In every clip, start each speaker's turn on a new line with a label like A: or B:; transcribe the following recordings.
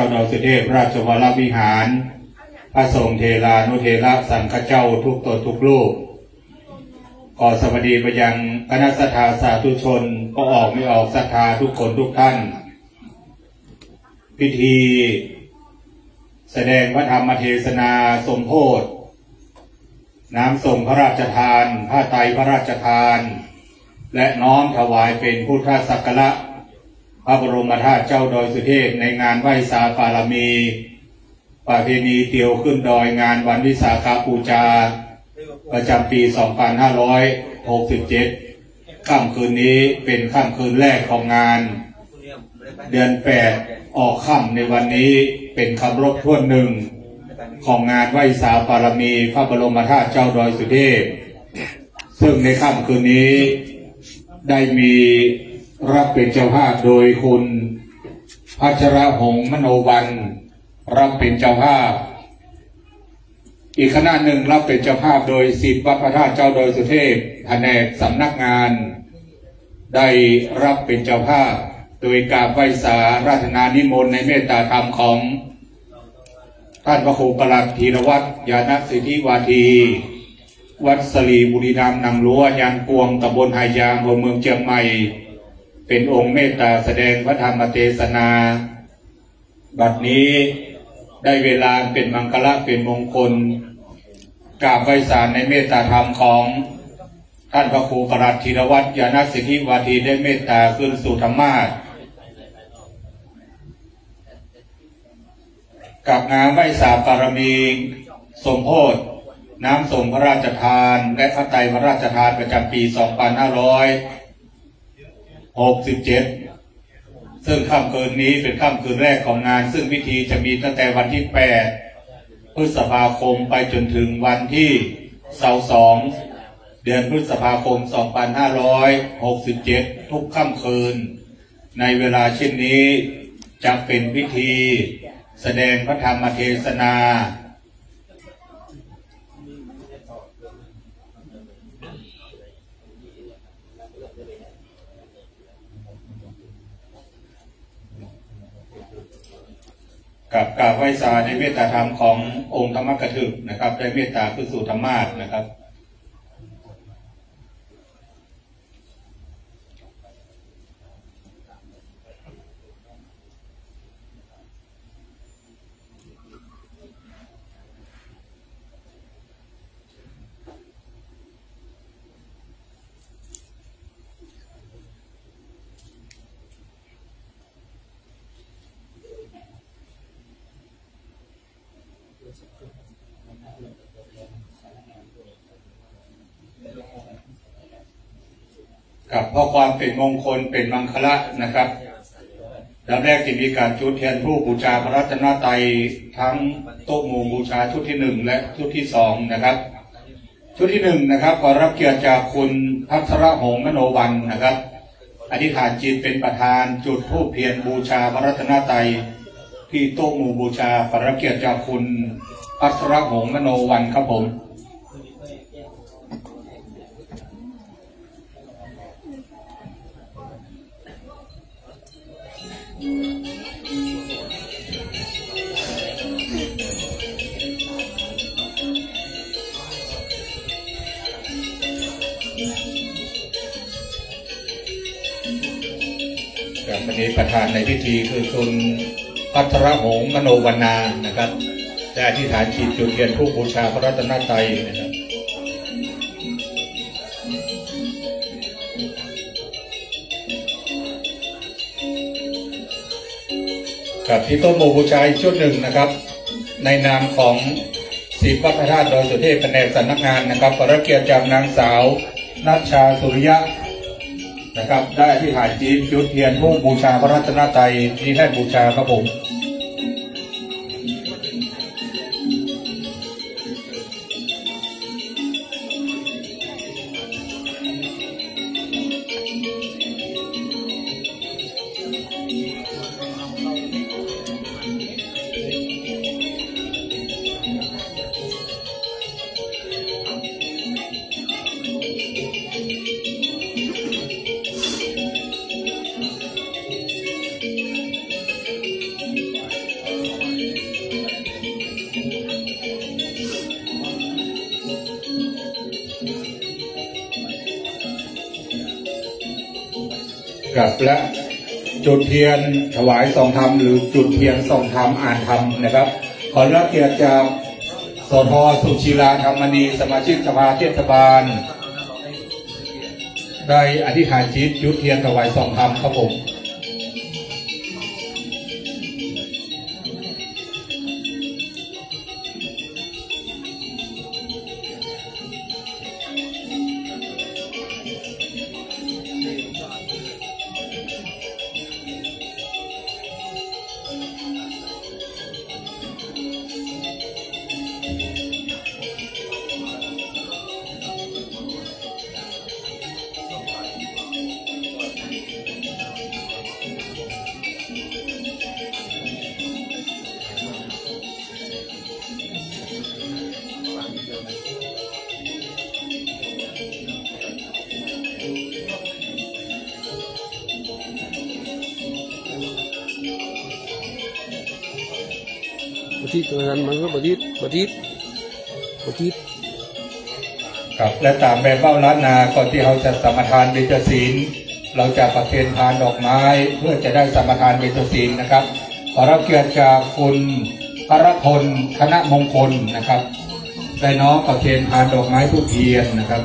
A: ดอยสุเทพราชวรวิหารพระสงฆ์เทรานุเทระสังฆเจ้าทุกตนทุกรูปขอสวัสดีไปยังคณะศรัทธาสาธุชนก็ออกไม่ออกศรัทธาทุกคนทุกท่านพิธีแสดงพระธรรมเทศนาสมโภชน้ำส่งพระราชทานผ้าไตรพระราชทานและน้อมถวายเป็นพุทธสักการะพระบรมธาตุเจ้าดอยสุเทพในงานไหว้สาปารมีประเพณีเตียวขึ้นดอยงานวันวิสาขบูชาประจำปี 2567 ค่ำคืนนี้เป็นค่ำคืนแรกของงานเดือน 8 ออกค่ำในวันนี้เป็นคำรบถ้วนหนึ่งของงานไหว้สาปารมีพระบรมธาตุเจ้าดอยสุเทพซึ่งในค่ำคืนนี้ได้มีรับเป็นเจ้าภาพโดยคุณพัชรหงส์มโนวรรณรับเป็นเจ้าภาพอีกคณะหนึ่งรับเป็นเจ้าภาพโดยศิษย์วัดพระธาตุเจ้าดอยสุเทพแผนกสำนักงานได้รับเป็นเจ้าภาพโดยการไหว้สาราธนานิมนต์ในเมตตาธรรมของท่านพระครูประหลัดธีรวัตรญาณสิทธิวาทีวัดสลีบุรีรัมย์นางลัวยานปวงตำบลไหยางอำเภอเมืองเชียงใหม่เป็นองค์เมตตาแสดงพระธรรมเทศนาบัดนี้ได้เวลาเป็นมังคละเป็นมงคลกราบไหว้ศาลในเมตตาธรรมของท่านพระครูประหลัดธีรวัตรญาณสิทธิวาทีได้เมตตาขึ้นสู่ธรรมาสน์กับงานไหว้สาปารมีสมโภชน้ำส่งพระราชทานและพระไตรพระราชทานประจำปี 2567 ซึ่งค่ำคืนนี้เป็นค่ำคืนแรกของงานซึ่งพิธีจะมีตั้งแต่วันที่ 8 พฤษภาคมไปจนถึงวันที่ 22 เดือนพฤษภาคม 2567 ทุกค่ำคืนในเวลาเช่นนี้จะเป็นพิธีแสดงพระธรรมเทศนากับกราบไหว้ศาลในเมตตาธรรมขององค์ธรรมกถึกนะครับได้เมตตาขึ้นสู่ธรรมาสน์นะครับกับเพราะความเป็นมงคลเป็นมังคละนะครับดังแรกจะมีการจุดเทียนธูปบูชาพระรัตนตรัยทั้งโต๊ะหมู่บูชาชุดที่1และชุดที่2นะครับชุดที่1นะครับขอรับเกียรติจากคุณพัชรหงส์มโนวรรณนะครับอธิษฐานจิตเป็นประธานจุดธูปเทียนบูชาพระรัตนตรัยที่โต๊ะหมู่บูชาขอรับเกียรติจากคุณพัชรหงส์มโนวรรณครับผมวันนี้ประธานในพิธีคือคุณพัชรหงส์มโนวรรณานะครับได้อธิษฐานจิตจุดเทียนธูปบูชาพระรัตนตรัยนะครับกับที่โต๊ะหมู่บูชาอีกชุดหนึ่งนะครับในนามของศิษย์วัดพระธาตุดอยสุเทพแผนกสำนักงานนะครับขอรับเกียรติจากนางสาวนัชชาสุริยะนะครับได้อธิษฐานจิตจุดเทียนธูปบูชาพระรัตนตรัยที่แท่นบูชาครับผมกับและจุดเทียนถวายส่องธรรมหรือจุดเทียนส่องธรรมอ่านธรรมนะครับขอรับเกียรติจากสท.สุชีลาธรรมณีสมาชิกสภาเทศบาลได้อธิษฐานจิตจุดเทียนถวายส่องธรรมครับผม
B: ที่ตัวนั้นมันก็บดิษ
A: ครับและตามแบบเบ้าล้านนาก่อนที่เราจะสมทานเบญจศีลเราจะประเคนทานดอกไม้เพื่อจะได้สมทานเบญจศีลนะครับขอรับเกียรติจากคุณพระพลคณะมงคลนะครับได้น้อมประเคนทานดอกไม้ทุกเทียนนะครับ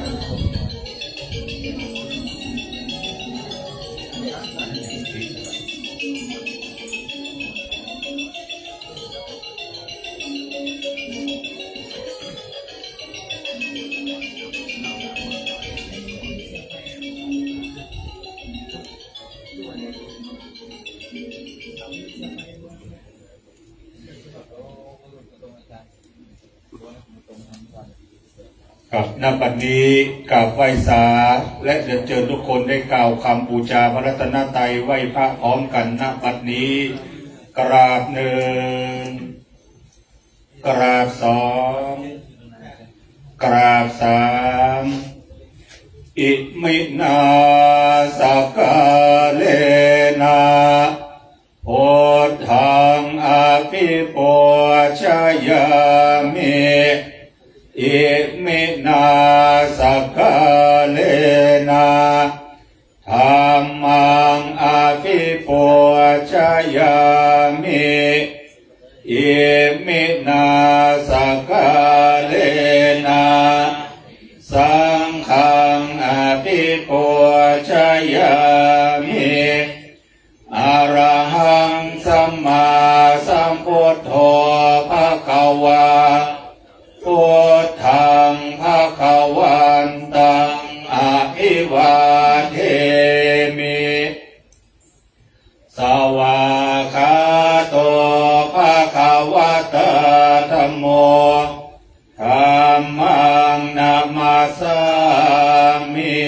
A: ครับณบัดนี้กราบไหว้สาและเดินเชิญทุกคนได้กล่าวคำบูชาพระรัตนตรัยไหว้พระพร้อมกันณบัดนี้กราบหนึ่งกราบสองกราบสามอิมินาสักกาเลนะพุทธังอภิปูชยามิอิมินาสักกาเลนะธัมมังอภิปูชยามิอิมินาสักกาเลนะสังฆังอภิปูชยามิอะระหังสัมมาสัมพุทโธภควาพุทธังภวันตังอะภิวาเทมิสวากขาโตภควตาธัมโมธัมมังนามาสามิ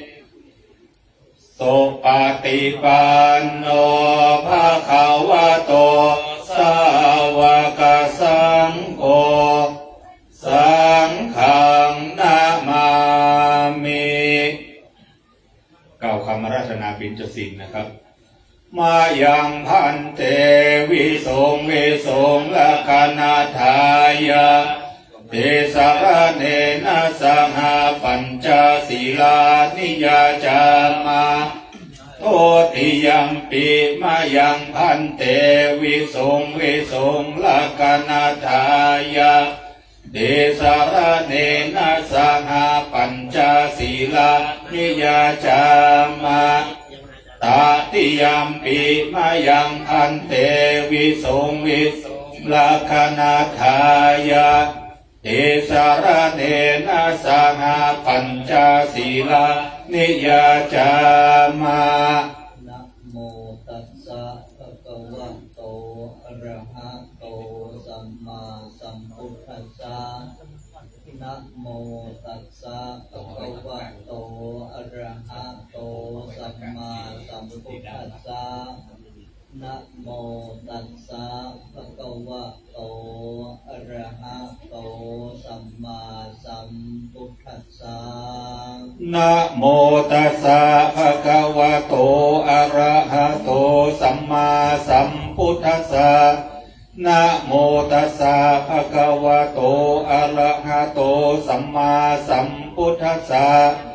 A: สุปฏิปันโนภควโตสาวกสังโฆสังฆังนามามิกล่าวคำราชนาเบญจศีลนะครับมายังพันเตวิสงวิสงละคนาทายะเตสระเนนะสังหาปัญจศีลานิยาจามาโทติยัมปิมายังพันเตวิสงวิสงละคนาทายะเตสระเนนะสังหาปัญจศีลานิยาจามาตติยัมปิมายังพันเตวิสงวิสงละคนาทายะเตสระเนนะสังหาปัญจศีลานิยาจามา
C: นะโมตัสสะภะคะวะโตอะระหะโตสัมมาสัมพุทธัสสะนะโมตัสสะภะคะวะโตอะระหะโตสัมมาสัมพุทธัสสะนะโมตัสสะภะคะวะโตอะระหะโตสัมมาสัมพุทธัสสะ
A: นะโมตัสสะภะคะวะโตอะระหะโตสัมมาสัมพุทธัสสะนะโมตัสสะภะคะวะโตอะระหะโตสัมมาสัมพุทธัสสะ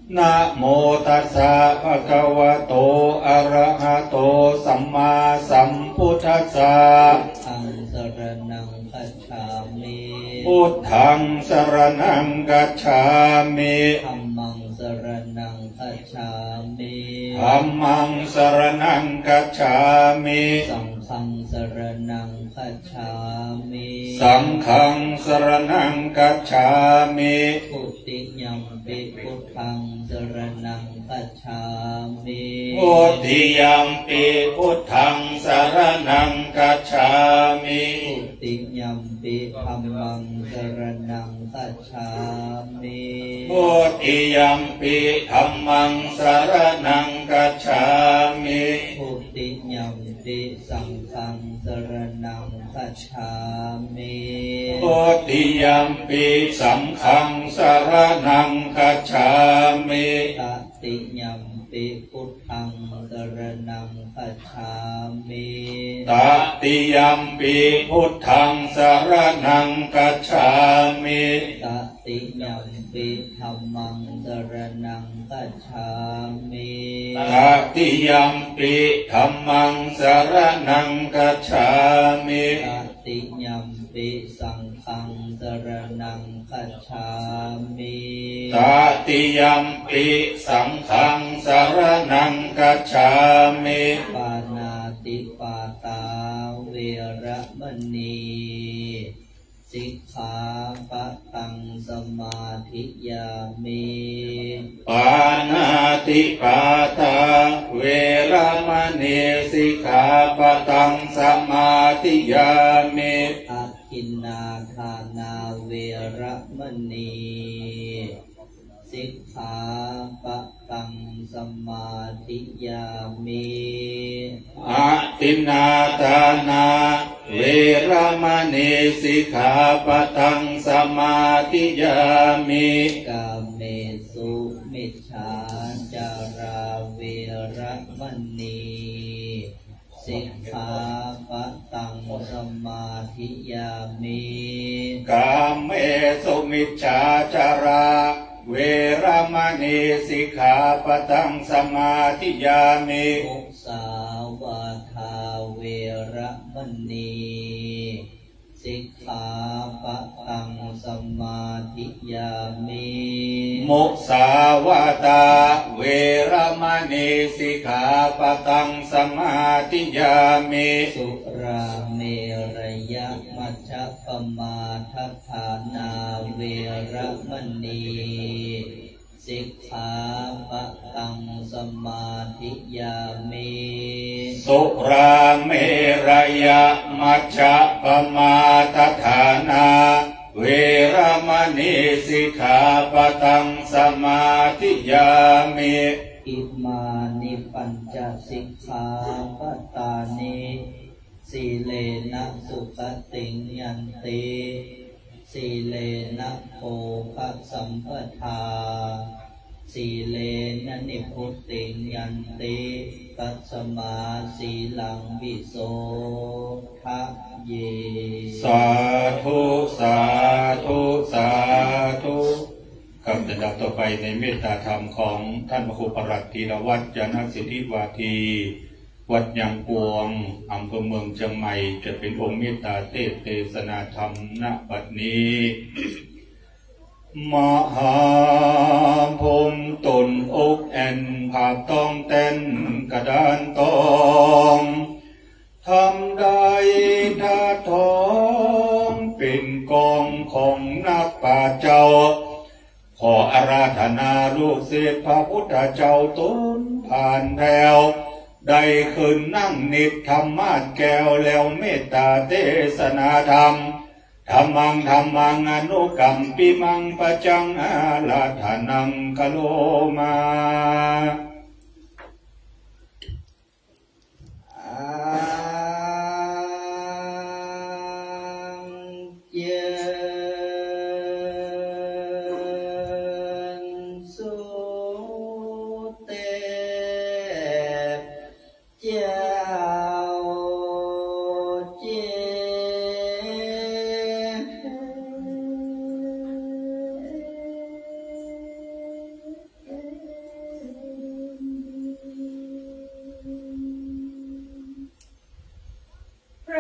A: นะโมตัสสะภะคะวะโตอะระหะโตสัมมาสัมพุทธัสสะ
C: อังสรณังคัจฉามิ
A: พุทธังสรณังกัจฉามิ
C: ธัมมังสรณังคัจฉามิ
A: ธัมมังสรณังกัจฉามิ
C: สังฆังสรณังคัจฉามิ
A: สังฆังสรณังกัจฉามิ
C: พุติยัมปิพุทธังสรณังคัจฉามิ
A: พุทธิยัมปิพุทธังสรณังกัจฉามิ
C: พุติยัมปิธัมมังสรณังคัจฉามิ
A: พุทธิยัมปิธัมมังสรณังกัจฉามิ
C: พุติยัมปิสังฆังสรณังคัจฉามิ
A: พุทธิยัมปิสังฆังสรณังกัจฉามิ
C: ตติยัมปิพุทธังสรณังคัจฉามิ
A: ตติยัมปิพุทธังสรณังกัจฉามิ
C: ตติยัมปิธัมมังสรณังคัจฉามิ
A: ตติยัมปิธัมมังสรณังกัจฉามิ
C: ตติยัมปิสังฆังสรณังคัจฉามิ
A: ตติยัมปิสังฆังสรณังกัจฉามิ
C: ปานาติปาตาเวระมณีสิกขาปะตังสมาธิยามิ
A: ปานาติปาตาเวรมณีสิกขาปะตังสมาธิยามิ
C: อาทินนาทานาเวระมณีสิกขาปะตังสมาธิยามิ
A: อะตินนาทานาเวรมณีสิกขาปะตังสมาธิยามิ
C: กาเมสุมิจฉาจาราเวระมณีสิกขาปะตังสมาธิยามิ
A: กามเมสุมิจฉาจาราเวรมณีสิกขาปะตังสมาธิยามิ
C: มุสาวาทาเวระมณีสิกขาปะตังสมาธิยามิ
A: มุสาวาตาเวรมณีสิกขาปะตังสมาธิยามิ
C: สุราเมรยมัชฌปมาทัฏฐานาเวระมณีสิกขาปะตังสมาธิยามิ
A: สุราเมรยมัชฌปมาทัฏฐานาเวรมณีสิกขาปะตังสมาธิยามิ
C: อิมานิปัญจสิกขาปตานิสีเลนะสุขติงยันติสีเลนะโภคสัมปทาสีเลนะนิพุตติงยันติตัสมาสีลังวิโสทะเย
A: สาธุสาธุสาธุคำตัดต่อไปในเมตตาธรรมของท่านพระครูประหลัดธีรวัฒน์ยานสิทธิวาทีวัดยางปวงอำเภอเมืองเชียงใหม่จะเป็นองค์เมตตาเทศนาธรรมณบัดนี้ มหาพรหมตนอกแอนผาต้องเต้นกระดานตองทำได้ท่าทองเป็นกองของนักป่าเจ้าขออาราธนาลูกศิษย์พระพุทธเจ้าต้นผ่านแผ่วได้คืนนั่งนิดธรรมาสแก้วแล้วเมตตาเทศนาธรรมธรรมังอนุกรรมปิมังปะจังอาลาธนังกโลมา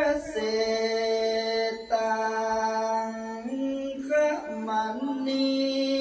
C: เสตังขมันนี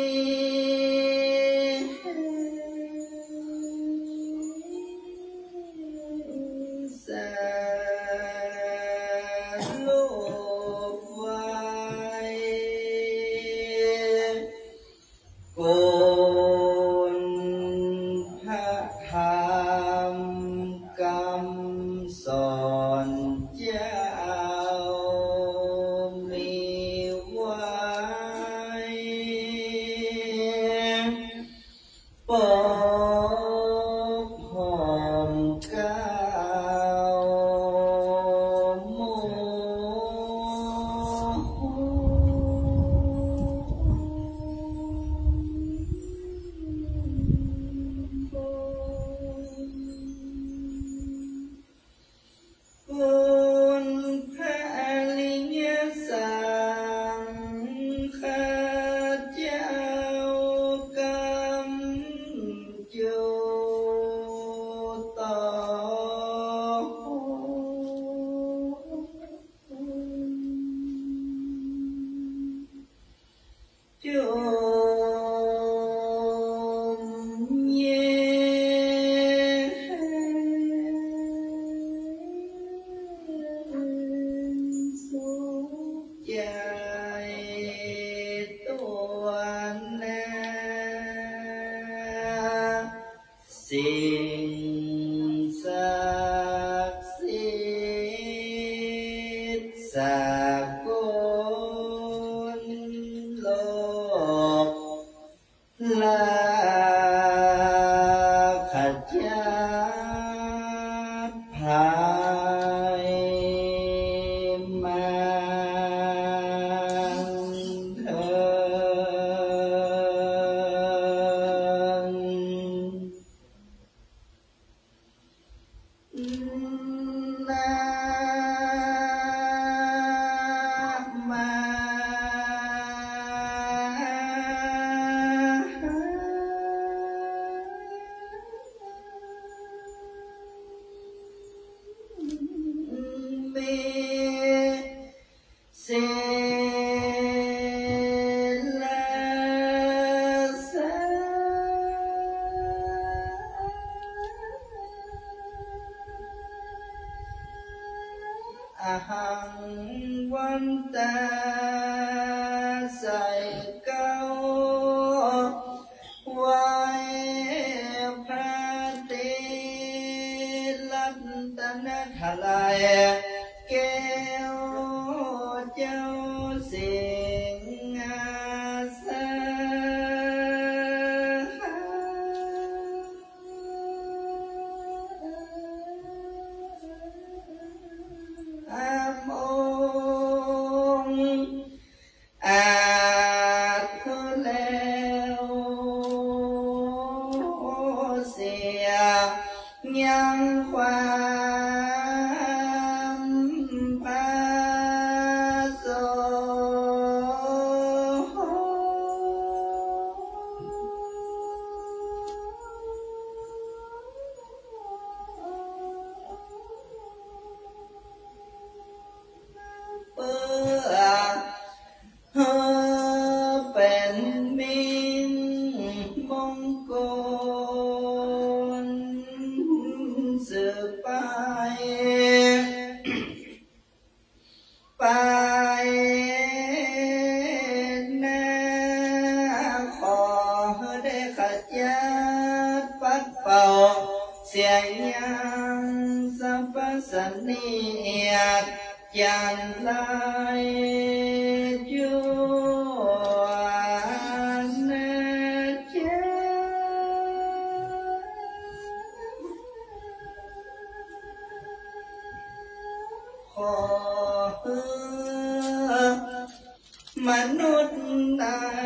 C: มนุษย์ใน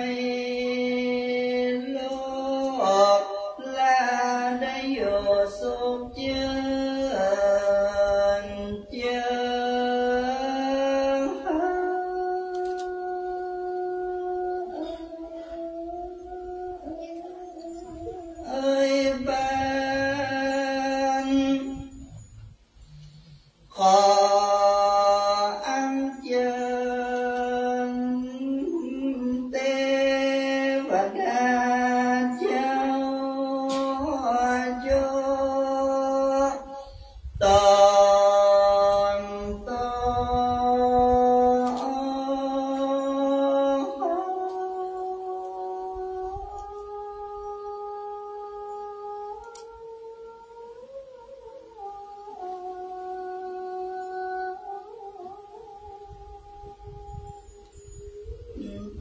C: โลกและได้อยู่สุขเจริญบ้านขอ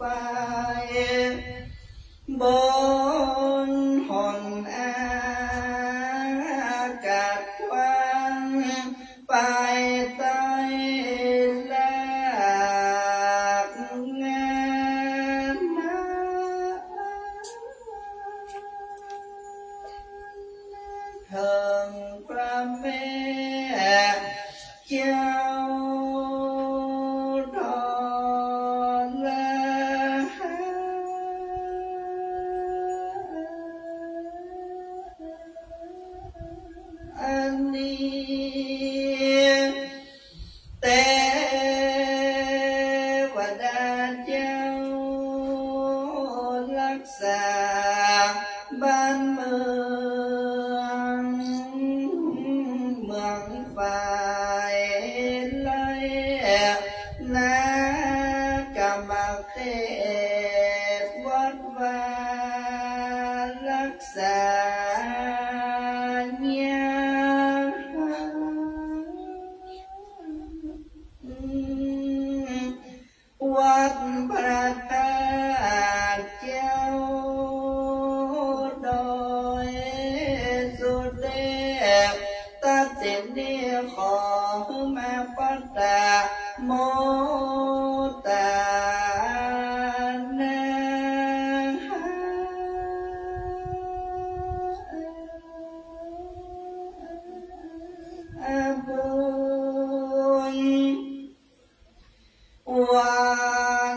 C: ไปบนหนอากาศวันไปใต้ลากงานเถิงพระแม่เจ้าดอนละอันนี้เทวดาเจ้ารักษาบ้านเมืองฝ่ายไล่นากรรมเทศวัดวารักษาวัดพระธาตุเจ้าดอยสุเทพตัดสินนี้ขอมาปัตตาโมตานาบุญวัน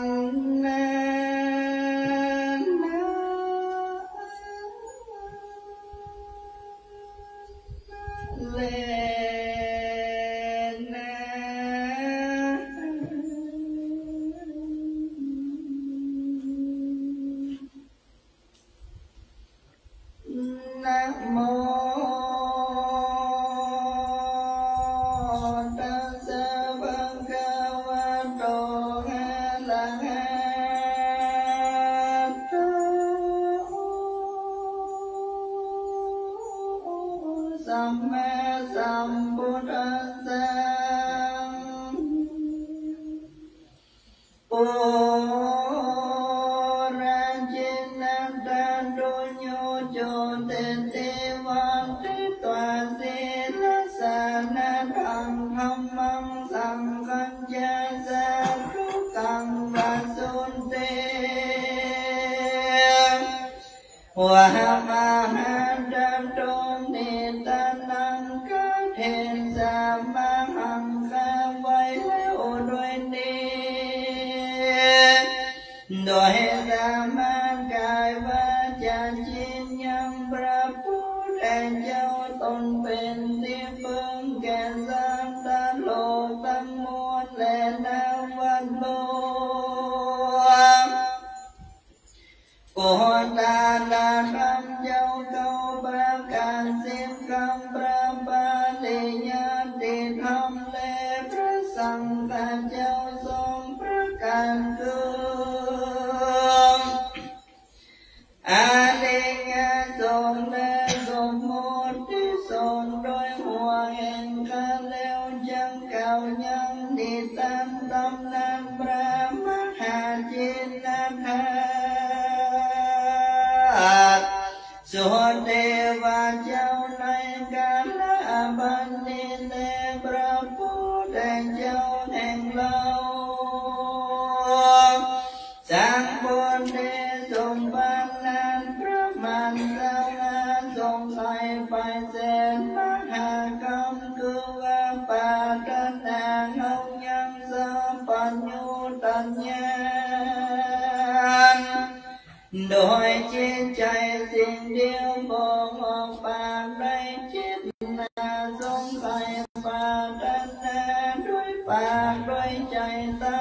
C: เลนะนะโมตัสสะภะคะวะโตอะระหะโตสัมมาสัมพุทธัสสะปุราจินันตโดโยโจเตเตวันติตวาสิลสานาธังธัมมังสังฆัญญาสาธุกังวาสุนเตวะมหันตันโตนิตานังกะเทสามหังคาไว้แล้วโดยนี้โดยสามัญกายวาจาจิตยังพระพุทธเจ้าตนเป็นที่พึ่งแก่สัตว์โลกทั้งมวลและนาวันโลกโกตาลาธรรมเจ้าเขาประกาศสิ้นคำประบาลีญาติธรรมและพระสังฆเจ้าทรงประกาศคืออาลิยทรงและสมมติที่ทรงโดยหัวแห่งกาแล้วยังเก่ายังนิตันตำนานพระมหาจินนา สุเทวาเจ้าในกาลบัดนี้แลพระผู้ได้เจ้าแห่งเราสังบุญเดชสมบัตินั้นพระมันสาวาทรงใส่ไฟแสนมหากรรมคือว่าปาตนาเฮายังสัมปัญญุตัญญาโดยจิตใจสิ่งเดียวบอกออกปากได้จิตนาสงสัยปาตนาด้วยปากด้วยใจเต้า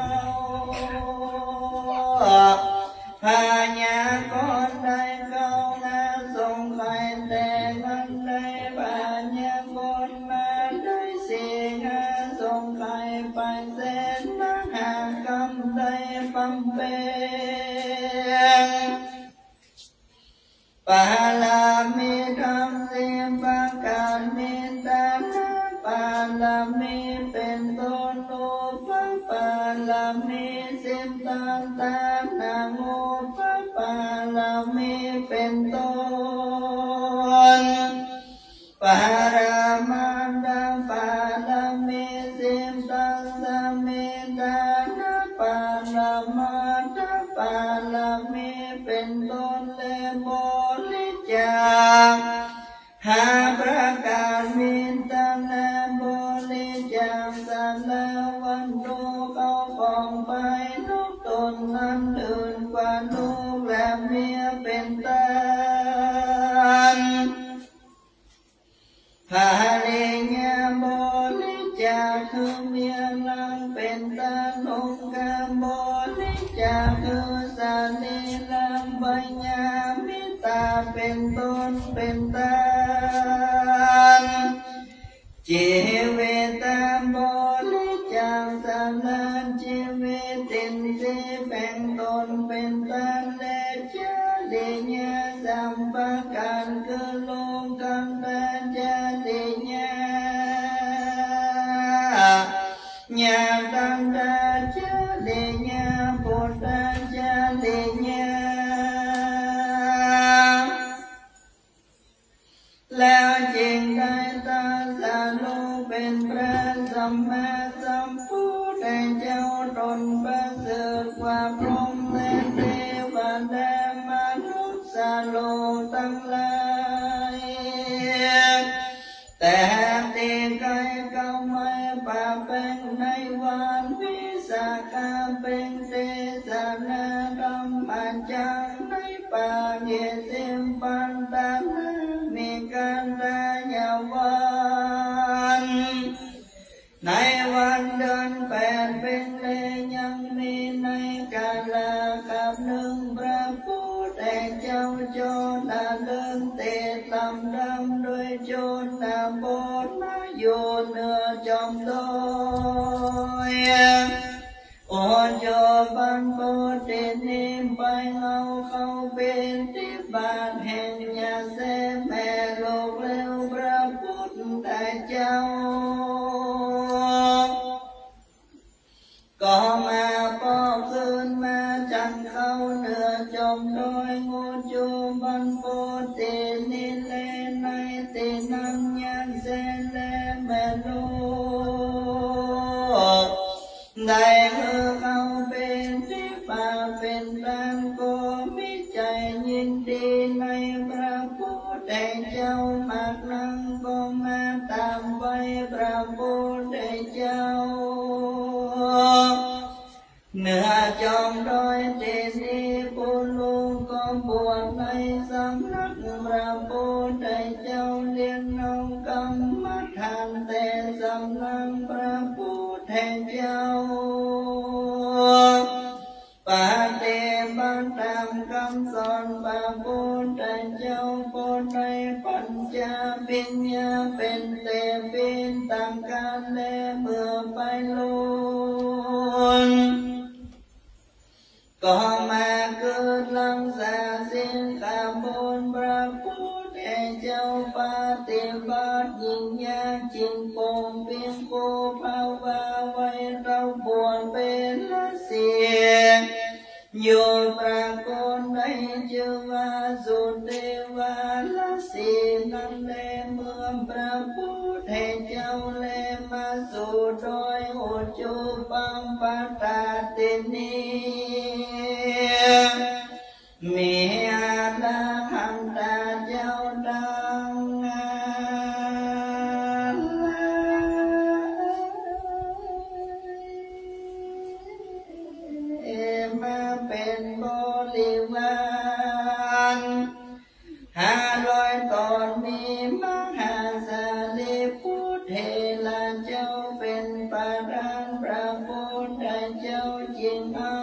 C: พญากรได้เข้านาสงสัยแต่มันได้พญากรมาได้เสียสงสัยไปแสนมหากรรมได้บำเพ็ญปาลามิธรรมสิบประการมิตานาปาลามิเป็นต้นโลภะปาลามิสิมตันตานาโมพระปาลามิเป็นต้นปารามันดาปาลามิสิมตังสามิดานาปาลามาดาปาลามิเป็นต้นเลโมลิจาหาประกาศมินตังและบริจาคสันและวันโลกเอาของไปลูกตนนั้นอื่นกว่าลูกและเมียเป็นต้นภาริญาบริจาคคือเมียลังเป็นต้นองค์การบริจาคคือสานีลังปัญญามิตาเป็นต้นเป็นต้นชีวิตตามบริจาคสำนักชีวิตตินสีแบ่งตนเป็นตันและเจริญญาสัมปการคือโลกันตาเจริญญาญาตันตาเจริญญาปุตตาเจริญญาแล้วจึงได้ตรัสรู้เป็นพระสัมมาสัมพุทธเจ้าตนประเสริฐกว่าพรหมและเทวดามนุษย์สโลกทั้งหลายแต่ที่ใครก็ไม่ปะเป็นในวันวิสาขเป็นเทศนาธรรมอาจารย์ในป่าเยสิมปันตามีการดายวันในวันเดือนแปดเป็นเลยยังมีในกาลกับหนึ่งพระพุทธเจ้าโจรเดินเตะตำดำโดยโจรโบสมาอยู่เหนือจอมโดยโอโจบันโปเตนิมไปเงาเขาเป็นที่บาทแห่งยาเสแม่โลกเร็วพระพุทธเจ้าก็มาปอกคืนมาจังเขาเหนือจอมโดยงูจูบันโปเตนิเลในเตนังยังเสเลแม่โลกได้เมื่อเขาเป็นที่ป่าเป็นตันก็มิใจยินดีในพระพุทธเจ้ามากนังก็มาตามไว้พระพุทธเจ้าเหนือจอมโดยเจดีย์ปุลุงก็บวชในสำนักพระพุทธเจ้าเลี้ยงน้องกรรมฐานแต่สำนักพระพุทธเจ้าปฏิบัติตามคำสอนพระพุทธเจ้าโปรดในปัญจปิญญาเป็นเตปินต่างกันและเมื่อไปลุนก็มาเกิดลังสาสินข้าบนพระพุทธเจ้าปฏิบัติยิ่งยากจิงโปงเพียงโกภาวะไว้เราบวชเป็นละเสียอยู่ปรากฏในชื่อว่าสุเทวาละสีนั่นแลเมื่อพระพุทธเจ้าแลมาสู่โดยโอจูปังปะตาตินีมีอาณาหันตาเจ้าดังมาเป็นบริวาร500 ตนมีมหาสารีพุทธเจ้าเจ้าเป็นประธานพระพุทธเจ้าจึงเอา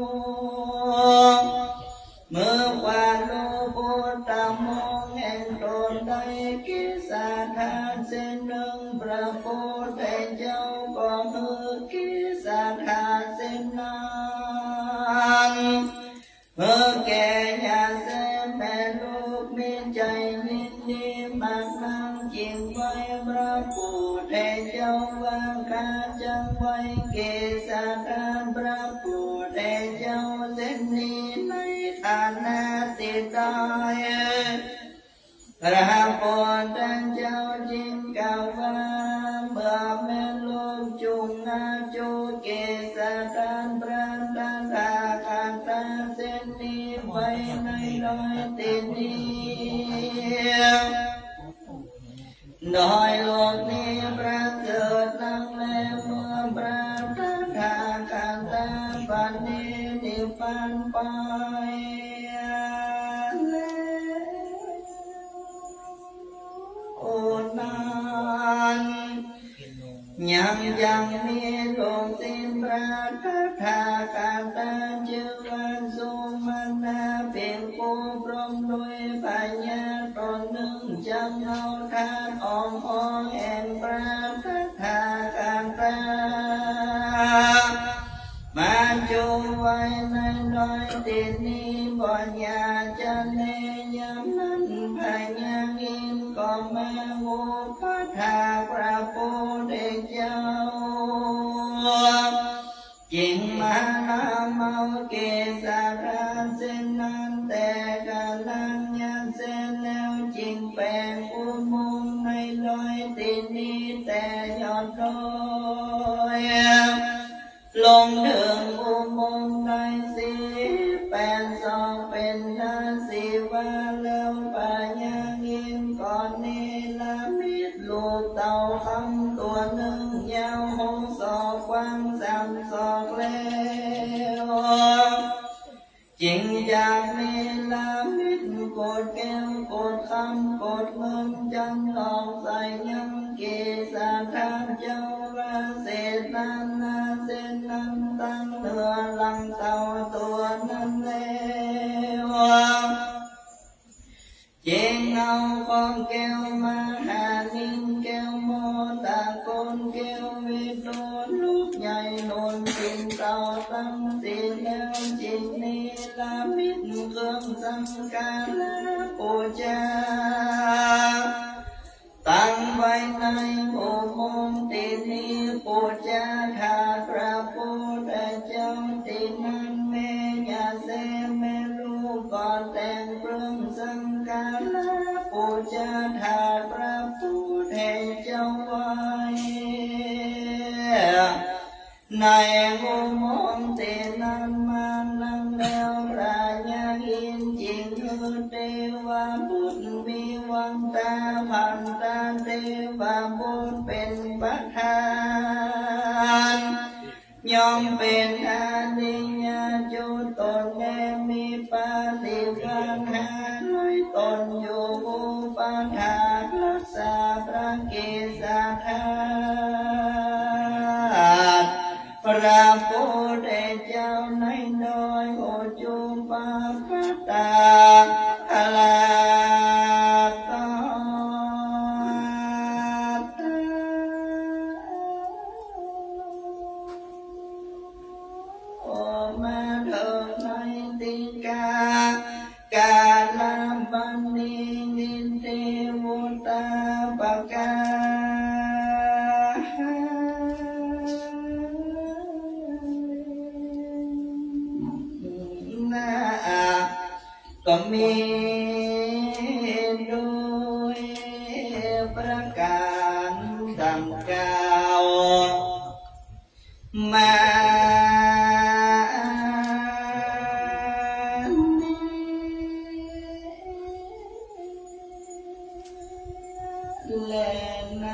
C: เมื่อความโลภตามองแห่งตนได้กิสาทานเส้นหนึ่งพระพุทธเจ้าก็คือกิสาทานเส้นนั้นเมื่อแก่ยาเสแม่ลูกมีใจยินดีมากนักจึงไว้พระพุทธเจ้าว่าข้าจังไว้กิสาทาพระพุทธเจ้าเส้นนี้ในฐานะติดต่อพระพุทธเจ้าจึงกล่าวว่าเมื่อแม่ลูกจุงอาจุเกศดานพระตาตาคาตาเส้นนี้ไว้ในรอยติดนี้โดยโลกนี้ประเสริฐนักแลเมื่อพระตาตาคาตาปันนี้นิพพานไปยังมีโลกสิ้นพระคาถาการตาชื่อวันสุมาณาเป็นผู้พร้อมด้วยปัญญาตนหนึ่งจำเอาทานองแห่งพระคาถาการตามาจูไว้ในรอยติดนี้บ่อยาจะเนยำนั้นพญาอินก็มางูคาถาพระพุทธเจ้าจิงมานาเมาเกศราเส้นนั้นแต่กาลังยันเส้นแล้วจิงแปลงอุโมงค์ในรอยติดนี้แต่ยอดดอยลงถึงอุโมงค์ได้สิแปดสองเป็นนาสีว่าแล้วปัญญาอินก่อนนี้ละมิดลูกเต่าคำตัวหนึ่งยาว6 ศอกกว้าง3 ศอกแล้วจิงจากนี้ละมิดกดแก้วกดคำกดเงินจันหลอกใส่ยังเกศทานเจ้าว่าเศษนั้นนาเส้นนั้นตั้งเนื้อหลังเต่าตัวนั้นแล้วเจงเอาของแก้วมาหานิ่งแก้วโมตะโกนแก้ววิโดนลูกใหญ่โนนจิงเต่าตั้งสิแล้วจิงนี้ละมิดเครื่องสังการปูชาตั้งไว้ในอุโมงค์ที่นี้ปูชาข้าพระพุทธเจ้าที่นั้นแม่ยาเสแม่ลูกก่อนแต่งเครื่องสังการปูชาข้าพระพุทธเจ้าไว้ในอุโมงค์ที่นั้นมานั่งแล้วพระญาอินจิงเทวบุตรมีวังตาพันตาเทวบุตรเป็นประธานยอมเป็นอานิยจุตนแม่มีปาฏิหาริย์500 ตนอยู่ปาฐานรักษาพระเกศธาตุพระพุทธเจ้าในดอยโอจุปาปตาคลาตาโอมาเถิดในติกากาลบันนินิเทวุตาปกาก็มีด้วยประการดังกล่าวมาและนา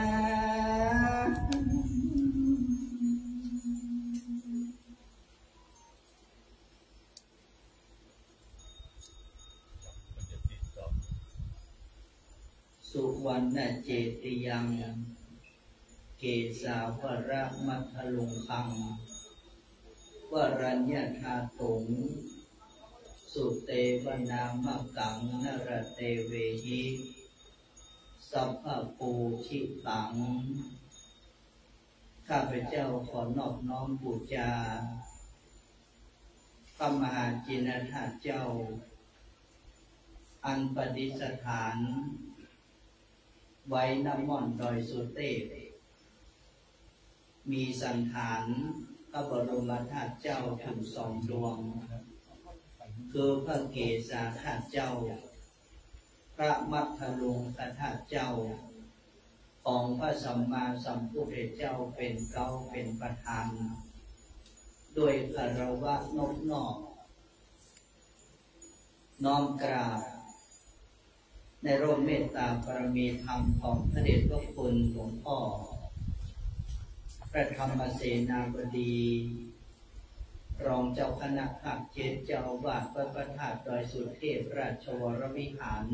C: สุวรรณเจติยังเกสาวระมัทลุงคังวรัญญาธาตุงสุเตวนามกังนรเตเวหิสัพพปูชิตังข้าพเจ้าขอนอบน้อมบูชาพระมหาจินทาเจ้าอันประดิษฐานไว้ณม่อนดอยสุเทพมีสันฐานพระบรมธาตุเจ้าถึงสองดวงคือพระเกศาธาตุเจ้าพระมัทธลุงคธาตุเจ้าของพระสัมมาสัมพุทธเจ้าเป็นเก้าเป็นประธานด้วยคารวะนอบน้อมน้อมกราบในร่มเมตตาปรมีธรรมของพระเดชพระคุณหลวงพ่อพระธรรมเสนาบดีรองเจ้าคณะภาคเจ็ดเจ้าวาดวัดพระธาตุดอยสุเทพราชวรวิหาร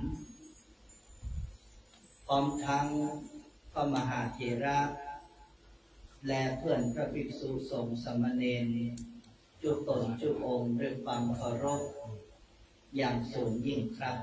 C: พร้อมทั้งพระมหาเถระและเพื่อนพระภิกษุสงฆ์สามเณรจุตนจุองค์ด้วยความเคารพอย่างสูงยิ่งครับ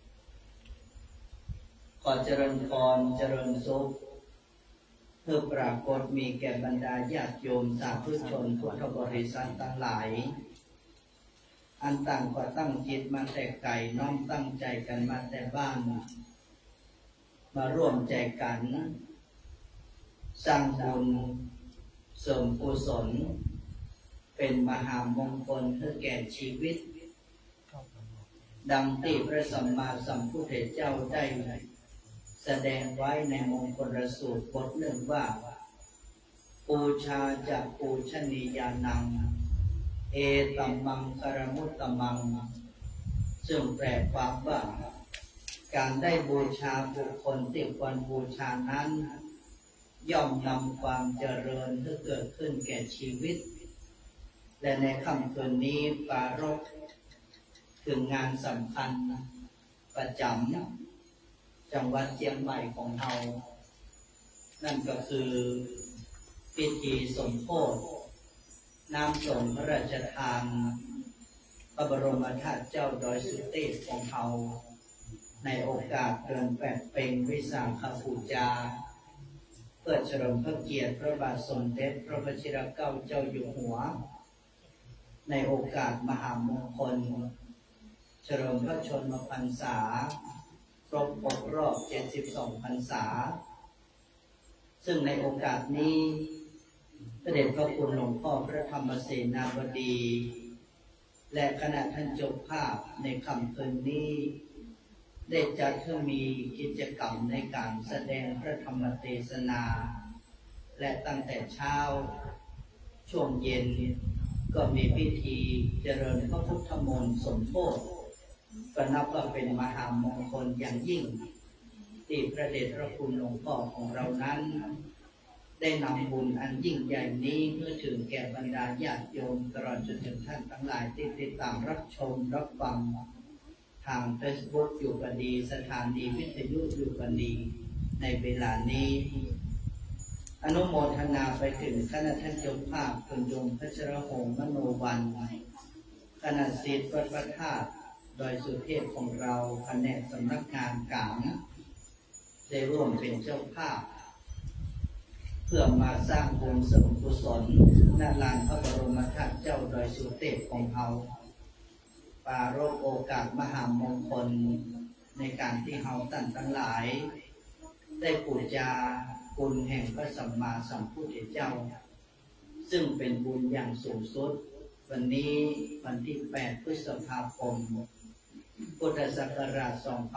C: ขอเจริญพรเจริญสุขเพื่อปรากฏมีแก่บรรดาญาติโยมสาธุชนพุทธบริษัททั้งหลายอันต่างก็ตั้งจิตมาแต่ไกลน้อมตั้งใจกันมาแต่บ้านมาร่วมใจกันสร้างบุญเสริมกุศลเป็นมหามงคลเพื่อแก่ชีวิตดังที่พระสัมมาสัมพุทธเจ้าได้แสดงไว้ในมงคลสูตรบทหนึ่งว่าปูชาจะปูชนียานังเอตัมมังคารมุตตมังซึ่งแปลความว่าการได้บูชาบุคคลที่ควรบูชานั้นย่อมนำความเจริญที่เกิดขึ้นแก่ชีวิตและในค่ำคืนนี้ปรารภถึงงานสำคัญประจำจังหวัดเชียงใหม่ของเรานั่นก็คือพิธีสมโภชน้ำส่งพระราชทานพระบรมธาตุเจ้าดอยสุเทพของเราในโอกาสเดือนแปดเป็งวิสาขบูชาเพื่อเฉลิมพระเกียรติพระบาทสมเด็จพระวชิรเกล้าเจ้าอยู่หัวในโอกาสมหามงคลเฉลิมพระชนมพรรษาครบรอบ72 พรรษาซึ่งในโอกาสนี้พระเดชพระคุณหลวงพ่อพระธรรมเสนาบดีและคณะท่านเจ้าภาพในค่ำคืนนี้ได้จัดให้มีกิจกรรมในการแสดงพระธรรมเทศนาและตั้งแต่เช้าช่วงเย็นก็มีพิธีเจริญพระพุทธมนต์สมโภชก็นับว่าเป็นมหามงคลอย่างยิ่งที่พระเดชพระคุณหลวงพ่อของเรานั้นได้นำบุญอันยิ่งใหญ่นี้เพื่อถึงแก่บรรดาญาติโยมตลอดจนถึงท่านทั้งหลายที่ติดตามรับชมรับฟังทาง Facebook อยู่ก็ดีสถานีวิทยุอยู่ก็ดีในเวลานี้อนุโมทนาไปถึงคณะท่านเจ้าภาพคุณโยมพัชรหงษ์มโนวันคณะศิษย์วัดพระธาตุดอยสุเทพของเราแผนกสำนักงานกลางได้ร่วมเป็นเจ้าภาพเพื่อมาสร้างบุญเสริมกุศลณลานพระบรมธาตุเจ้าดอยสุเทพของเราปรารภโอกาสมหามงคลในการที่เราท่านทั้งหลายได้บูชาคุณแห่งพระสัมมาสัมพุทธเจ้าซึ่งเป็นบุญอย่างสูงสุดวันนี้วันที่8 พฤษภาคมพุทธศักราช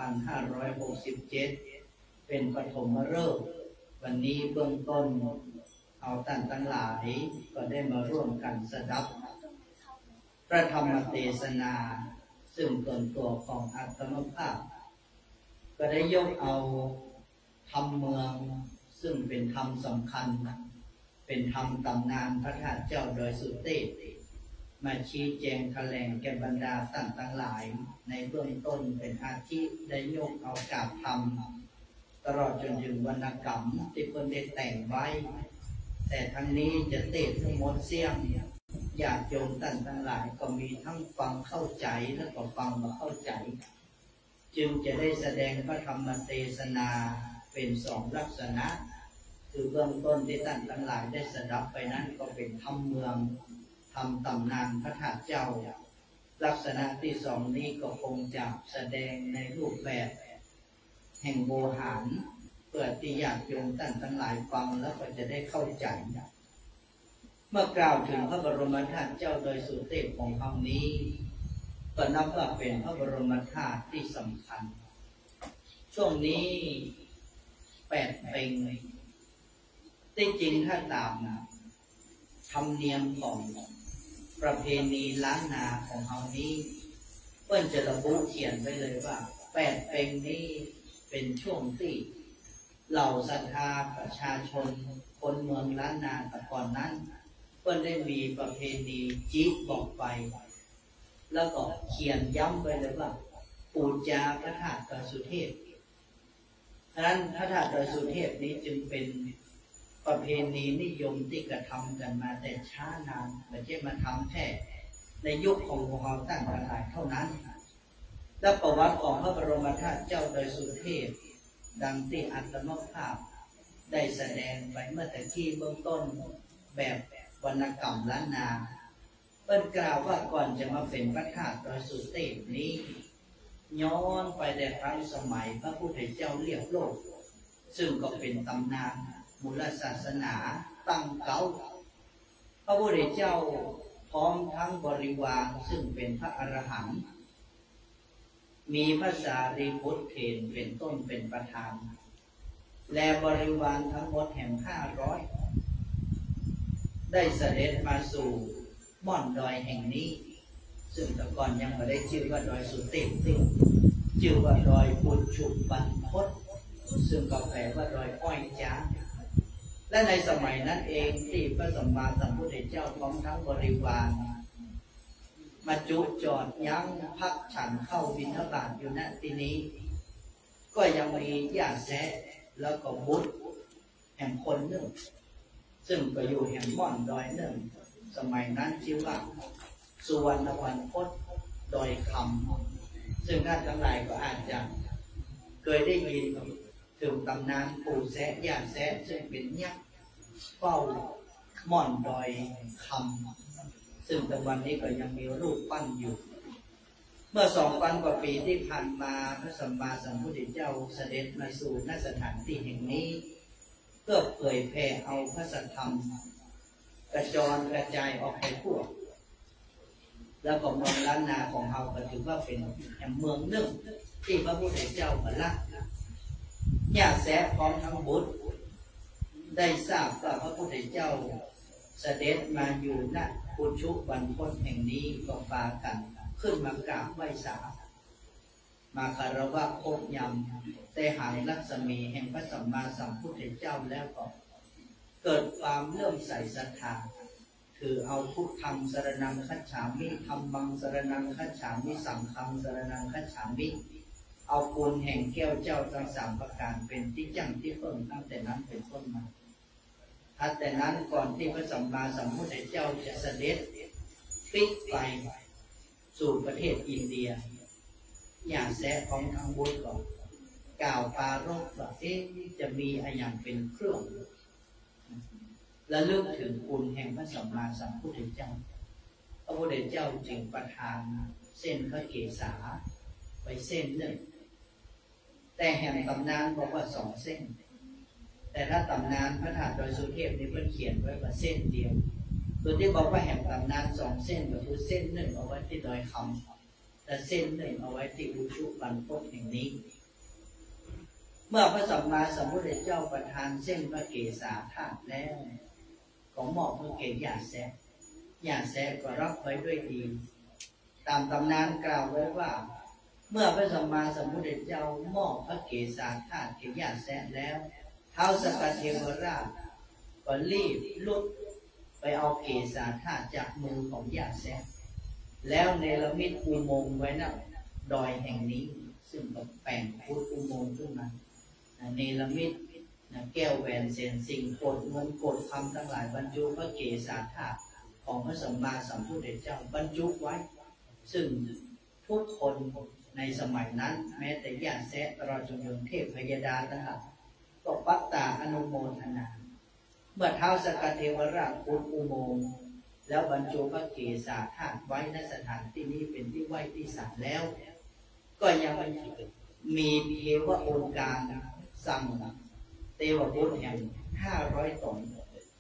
C: 2567 เป็นปฐมฤกษ์วันนี้เบื้องต้นเอาท่านทั้งหลายก็ได้มาร่วมกันสดับพระธรรมเทศนาซึ่งตนตัวของอัตมภาพก็ได้ยกเอาธรรมเมืองซึ่งเป็นธรรมสำคัญเป็นธรรมตำนานพระธาตุเจ้าดอยสุเทพมาชี้แจงแถลงแก่บรรดาท่านทั้งหลายในเบื้องต้นเป็นอาทิได้ยกเอากาบธรรมตลอดจนถึงวรรณกรรมที่คนได้แต่งไว้แต่ทั้งนี้จะเทศทั้งหมดเสียงญาติโยมท่านทั้งหลายก็มีทั้งฟังเข้าใจและก็ฟังมาเข้าใจจึงจะได้แสดงพระธรรมเทศนาเป็น2 ลักษณะคือเบื้องต้นที่ท่านทั้งหลายได้สดับไปนั้นก็เป็นธรรมเมืองธรรมตำนานพระธาตุเจ้าลักษณะที่2นี้ก็คงจะแสดงในรูปแบบแห่งโวหารเพื่อที่ญาติโยมท่านทั้งหลายฟังแล้วก็จะได้เข้าใจเมื่อกล่าวถึงพระบรมธาตุเจ้าโดยสุเทพของคำนี้ก็นับว่าเป็นพระบรมธาตุที่สำคัญช่วงนี้8 เป็งที่จริงถ้าตามธรรมเนียมของประเพณีล้านนาของเฮานี้เพิ่นจะระบุเขียนไปเลยว่า8 เป็งนี้เป็นช่วงที่เหล่าศรัทธาประชาชนคนเมืองล้านนาแต่ก่อนนั้นเพิ่นได้มีประเพณีจีบบอกไปแล้วก็เขียนย้ำไปเลยว่าปูจาพระธาตุดอยสุเทพฉะนั้นพระธาตุดอยสุเทพนี้จึงเป็นประเพณีนิยมที่กระทำกันมาแต่ช้านานไม่ใช่มาทำแค่ในยุคของพวกเราตั้งแต่ไหนเท่านั้นและประวัติของพระบรมธาตุเจ้าดอยสุเทพดังที่อัตมภาพได้แสดงไปเมื่อแต่ที่เบื้องต้นแบบวรรณกรรมล้านนาเปิ้นกล่าวว่าก่อนจะมาเป็นพระธาตุดอยสุเทพนี้ย้อนไปแต่ครั้งสมัยพระพุทธเจ้าเรียบโลกซึ่งก็เป็นตำนานมูลศาสนาตั้งเก่าพระพุทธเจ้าพร้อมทั้งบริวารซึ่งเป็นพระอรหันต์มีพระสารีบุตรเถรเป็นต้นเป็นประธานและบริวารทั้งหมดแห่ง500ได้เสด็จมาสู่ม่อนดอยแห่งนี้ซึ่งแต่ก่อนยังไม่ได้ชื่อว่าดอยสุเทพชื่อว่าดอยปุจฉุบรรพตซึ่งก็แปลว่าดอยอ้อยจ้าและในสมัยนั้นเองที่พระสัมมาสัมพุทธเจ้าพร้อมทั้งบริวารมาจุจอดยั้งพักฉันเข้าบิณฑบาตอยู่ณที่นี้ก็ยังมีญาติแซะแล้วก็บุตรแห่งคนหนึ่งซึ่งก็อยู่แห่งม่อนดอยหนึ่งสมัยนั้นชื่อว่าสุวรรณวรรณพจน์ดอยคำซึ่งท่านทั้งหลายก็อาจจะเคยได้ยินถึงตำนานปู่แซะย่าแซะซึ่งเป็นยักษ์เฝ้าม่อนดอยคำซึ่งแต่วันนี้ก็ยังมีรูปปั้นอยู่เมื่อ2,000 กว่าปีที่ผ่านมาพระสัมมาสัมพุทธเจ้าเสด็จมาสู่ณสถานที่แห่งนี้เพื่อเผยแผ่เอาพระสัทธรรมกระจรกระจายออกไปทั่วแล้วก็เมืองล้านนาของเราก็ถือว่าเป็นเมืองหนึ่งที่พระพุทธเจ้ามาละญาติแสะพร้อมทั้งบุตรได้ทราบว่าพระพุทธเจ้าเสด็จมาอยู่ณปุจฉุบรรพตแห่งนี้ก็พากันขึ้นมากราบไหว้สามาคารวะโคตรยำแต่หายรัศมีแห่งพระสัมมาสัมพุทธเจ้าแล้วก็เกิดความเลื่อมใสศรัทธาคือเอาพุทธังสรณังคัจฉามิธัมมังสรณังคัจฉามิสังฆังสรณังคัจฉามิเอาคุณแห่งแก้วเจ้าทั้ง3 ประการเป็นที่จั่งที่เพิ่มตั้งแต่นั้นเป็นต้นมาแต่นั้นก่อนที่พระสัมมาสัมพุทธเจ้าจะเสด็จปิกไปสู่ประเทศอินเดียญาติแสะของทางบุตรก็กล่าวปรารภว่าจะมีอะไรอย่างเป็นเครื่องและเลือกถึงคุณแห่งพระสัมมาสัมพุทธเจ้าพระพุทธเจ้าจึงประทานเส้นพระเกศาไปเส้นหนึ่งแต่แห่งตำนานบอกว่า2 เส้นแต่ถ้าตำนานพระธาตุดอยสุเทพนี่เพิ่นเขียนไว้ว่าเส้นเดียวตัวที่บอกว่าแห่งตำนาน2 เส้นก็คือเส้นหนึ่งเอาไว้ที่ดอยคำแต่เส้นหนึ่งเอาไว้ที่ปุจฉุบรรพตแห่งนี้เมื่อพระสัมมาสัมพุทธเจ้าประทานเส้นพระเกศาธาตุแล้วของหมอบพระเกศญาติแสะญาติแสะก็รับไว้ด้วยดีตามตำนานกล่าวไว้ว่าเมื่อพระสัมมาสัมพุทธเจ้ามอบพระเกศาธาตุแก่ญาติแสะแล้วท้าวสักกะเทวราชก็รีบลุกไปเอาเกศาธาตุจากมือของญาติแสะแล้วเนรมิตอุโมงค์ไว้ณดอยแห่งนี้ซึ่งก็แปลงพุทธอุโมงค์ขึ้นมาเนรมิตแก้วแหวนเศษสิ่งโกดเงินโกดคำทั้งหลายบรรจุพระเกศาธาตุของพระสัมมาสัมพุทธเจ้าบรรจุไว้ซึ่งทุกคนในสมัยนั้นแม้แต่ญาติแสะตลอดจนถึงเทพพยดาทั้งหลายก็ปัตตาอนุโมทนาเมื่อท้าวสักกะเทวราชขุดอุโมงค์แล้วบรรจุพระเกศาธาตุไว้ในสถานที่นี้เป็นที่ไหว้ที่ศาลแล้วก็ยังมีเทวองค์การสั่งเทวบุตรแห่ง500 ตน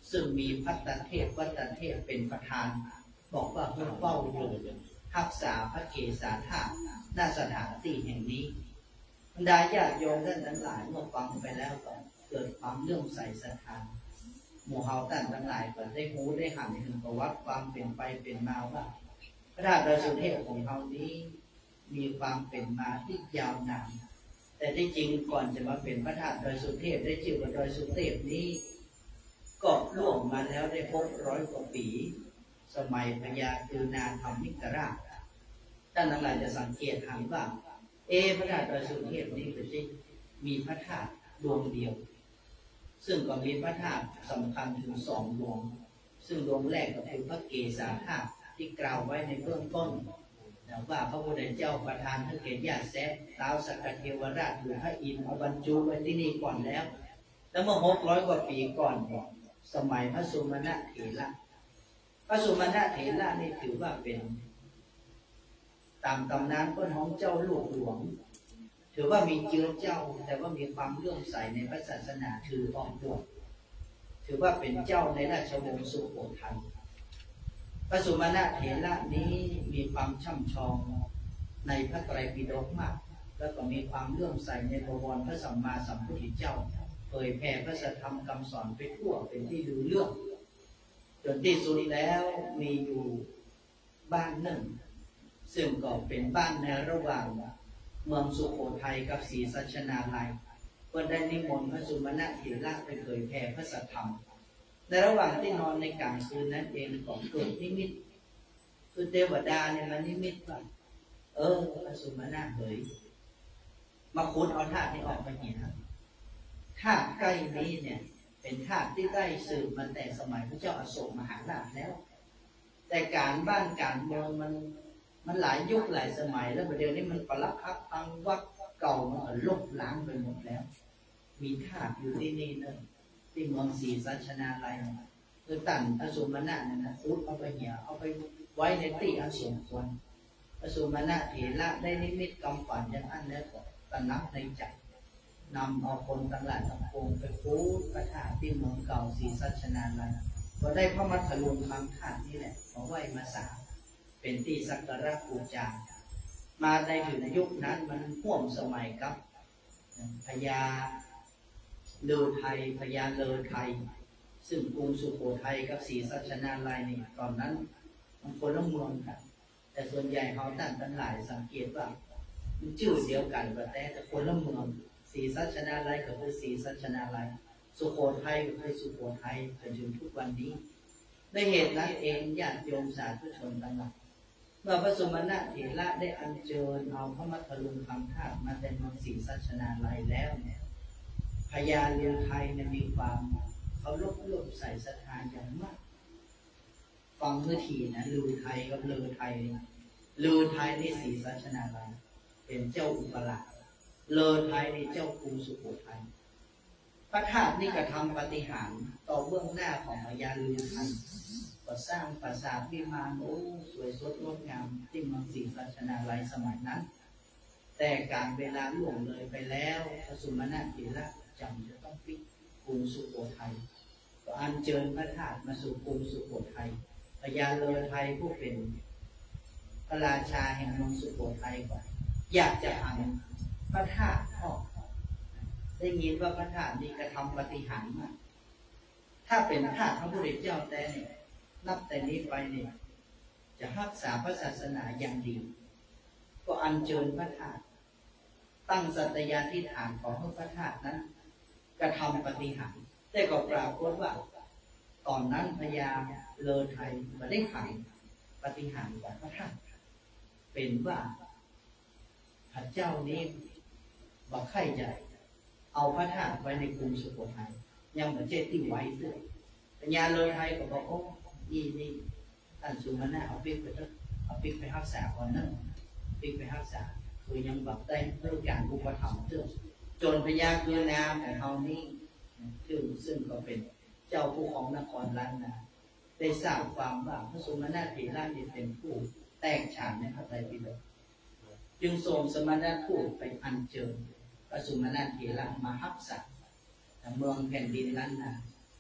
C: ซึ่งมีพัตตเทพวัตตเทพเป็นประธานบอกว่าเพื่อเฝ้าอยู่รักษาพระเกศาธาตุณสถานที่แห่งนี้บรรดาญาติโยมท่านทั้งหลายเมื่อฟังไปแล้วก็เกิดความเลื่อมใสศรัทธาหมู่เฮาท่านทั้งหลายก็ได้รู้ได้หันถึงประวัติความเป็นไปเป็นมาว่าพระธาตุดอยสุเทพของเรานี้มีความเป็นมาที่ยาวนานแต่ที่จริงก่อนจะมาเป็นพระธาตุดอยสุเทพได้ชื่อว่าดอยสุเทพนี้ก็ล่วงมาแล้วได้600 กว่าปีสมัยพญาตือนาธรรมิกราชท่านทั้งหลายจะสังเกตเห็นว่าพระธาตุดอยสุเทพนี้เป็นจริงมีพระธาตุดวงเดียวซึ่งก็มีพระธาตุสำคัญถึง2 ดวงซึ่งดวงแรกก็คือพระเกศาธาตุที่กล่าวไว้ในเบื้องต้นว่าพระพุทธเจ้าประทานให้แก่ญาติแซฟท้าวสักกะเทวราชหรือพระอินทร์เอาบรรจุไว้ที่นี่ก่อนแล้วเมื่อ600 กว่าปีก่อนสมัยพระสุมาณะเถระพระสุมาณะเถระนี่ถือว่าเป็นตามตำนานต้นของเจ้าลูกหลวงถือว่ามีเชื้อเจ้าแต่ว่ามีความเลื่อมใสในพระศาสนาถือออกบวชถือว่าเป็นเจ้าในราชวงศ์สุโขทัยพระสุมาณะเถระนี้มีความช่ำชองในพระไตรปิฎกมากแล้วก็มีความเลื่อมใสในบวรพระสัมมาสัมพุทธเจ้าเผยแผ่พระสัทธรรมคำสอนไปทั่วเป็นที่ลือเรื่องจนที่สุดแล้วมีอยู่บ้านหนึ่งซึ่งก็เป็นบ้านในระหว่างเมืองสุโขทัยกับศรีสัชนาลัยก็ได้นิมนต์พระสุมาณะเถระไปเผยแผ่พระสัทธรรมในระหว่างที่นอนในกลางคืนนั้นเองก็เกิดนิมิตคือเทวดาเนี่ยมันนิมิตว่าพระสุมาณะเฮ้ยมาขุดเอาธาตุนี้ออกมาเนี่ยธาตุใกล้นี้เนี่ยเป็นธาตุที่ได้สืบมาแต่สมัยพระเจ้าอโศกมหาราชแล้วแต่การบ้านการเมืองมันหลายยุคหลายสมัยแล้วประเดี๋ยวนี้มันปลักพักพังวักเก่ามันลบล้างไปหมดแล้วมีธาตุอยู่ที่นี่เนอะที่เมืองศรีสัชนาลัยคือตั้นพระสุมาณะนั่นนะขุดเอาไปเหี่ยเอาไปไว้ในที่อันสมควรพระสุมาณะเถระได้นิมิตกำฝันอย่างนั้นแล้วก็ตระหนักในใจนำเอาคนทั้งหลายทั้งปวงไปขุดพระธาตุที่เมืองเก่าศรีสัชนาลัยก็ได้พระมัทลุงคำธาตุนี่แหละเอาไว้มาสร้างเป็นที่สักการะบูชามาในถึงยุคนั้นมันห่วงสมัยกับพญาเลอไทยพญาเลอไทยซึ่งกรุงสุโขทัยกับศรีสัชนาลัยนี่ตอนนั้นมันคนละเมืองกันแต่ส่วนใหญ่เขาท่านทั้งหลายสังเกตว่ามันชื่อเดียวกันแต่คนละเมืองศรีสัชนาลัยก็คือศรีสัชนาลัยสุโขทัยก็คือสุโขทัยจนถึงทุกวันนี้ด้วยเหตุนั้นเองญาติโยมสาธุชนทั้งหลายเมื่อพระสุมาณะเถระได้อัญเชิญเอาพระมัทลุงคำธาตุมาแต่เมืองศรีสัชนาลัยแล้วเนี่ยพญาเลอไทยมีความเขาเลื่อมใสศรัทธาอย่างมากฟังเมื่อทีนะลือไทยกับเลอไทยลือไทยนี่ศรีสัชนาลัยเป็นเจ้าอุปราชเลอไทยนี่เจ้ากรุงสุโขทัยพระธาตุนี่กระทำปาฏิหาริย์ต่อเบื้องหน้าของพญาลือไทยก็สร้างปราสาทวิมานสวยสดงดงามที่เมืองศรีสัชนาลัยสมัยนั้นแต่การเวลาล่วงเลยไปแล้วพระสุมาณะเถระจำจะต้องปิดกรุงสุโขทัยก็อัญเชิญพระธาตุมาสู่กรุงสุโขทัยพญาเลอไทยผู้เป็นพระราชาแห่งเมืองสุโขทัยก่อนอยากจะอัญพระธาตุออกได้ยินว่าพระธาตุนี้กระทำปาฏิหาริย์มากถ้าเป็นธาตุพระพุทธเจ้าแต่เนี่ยนับแต่นี้ไปเนี่ยจะรักษาพระศาสนาอย่างดีก็อัญเชิญพระธาตุตั้งสัตยาธิษฐานของพระธาตุนั้นกระทำปาฏิหาริย์แต่ก็ปรากฏว่าตอนนั้นพญาเลอไทยมาได้ขันปาฏิหาริย์ของพระธาตุเป็นว่าพระเจ้านี้บอกใครจะเอาพระธาตุไว้ในกรุงสุโขทัยยังเหมือนเจติไว้ด้วยพญาเลอไทยก็บอกโอ้นี่ท่านสุมาณะเอาปิ๊กไปรักษาก่อนนั่นปิ๊กไปรักษาคือยังบอกได้เรื่องการอุปถัมภ์จนพญาเกือนามของเขานี้ซึ่งก็เป็นเจ้าผู้ของนครล้านนาได้ทราบความว่าพระสุมาณะเถระเป็นผู้แตกฉานในพระไตรปิฎกจึงทรงสมณทูตไปอัญเชิญพระสุมาณะเถระมารักษาเมืองแผ่นดินล้านนา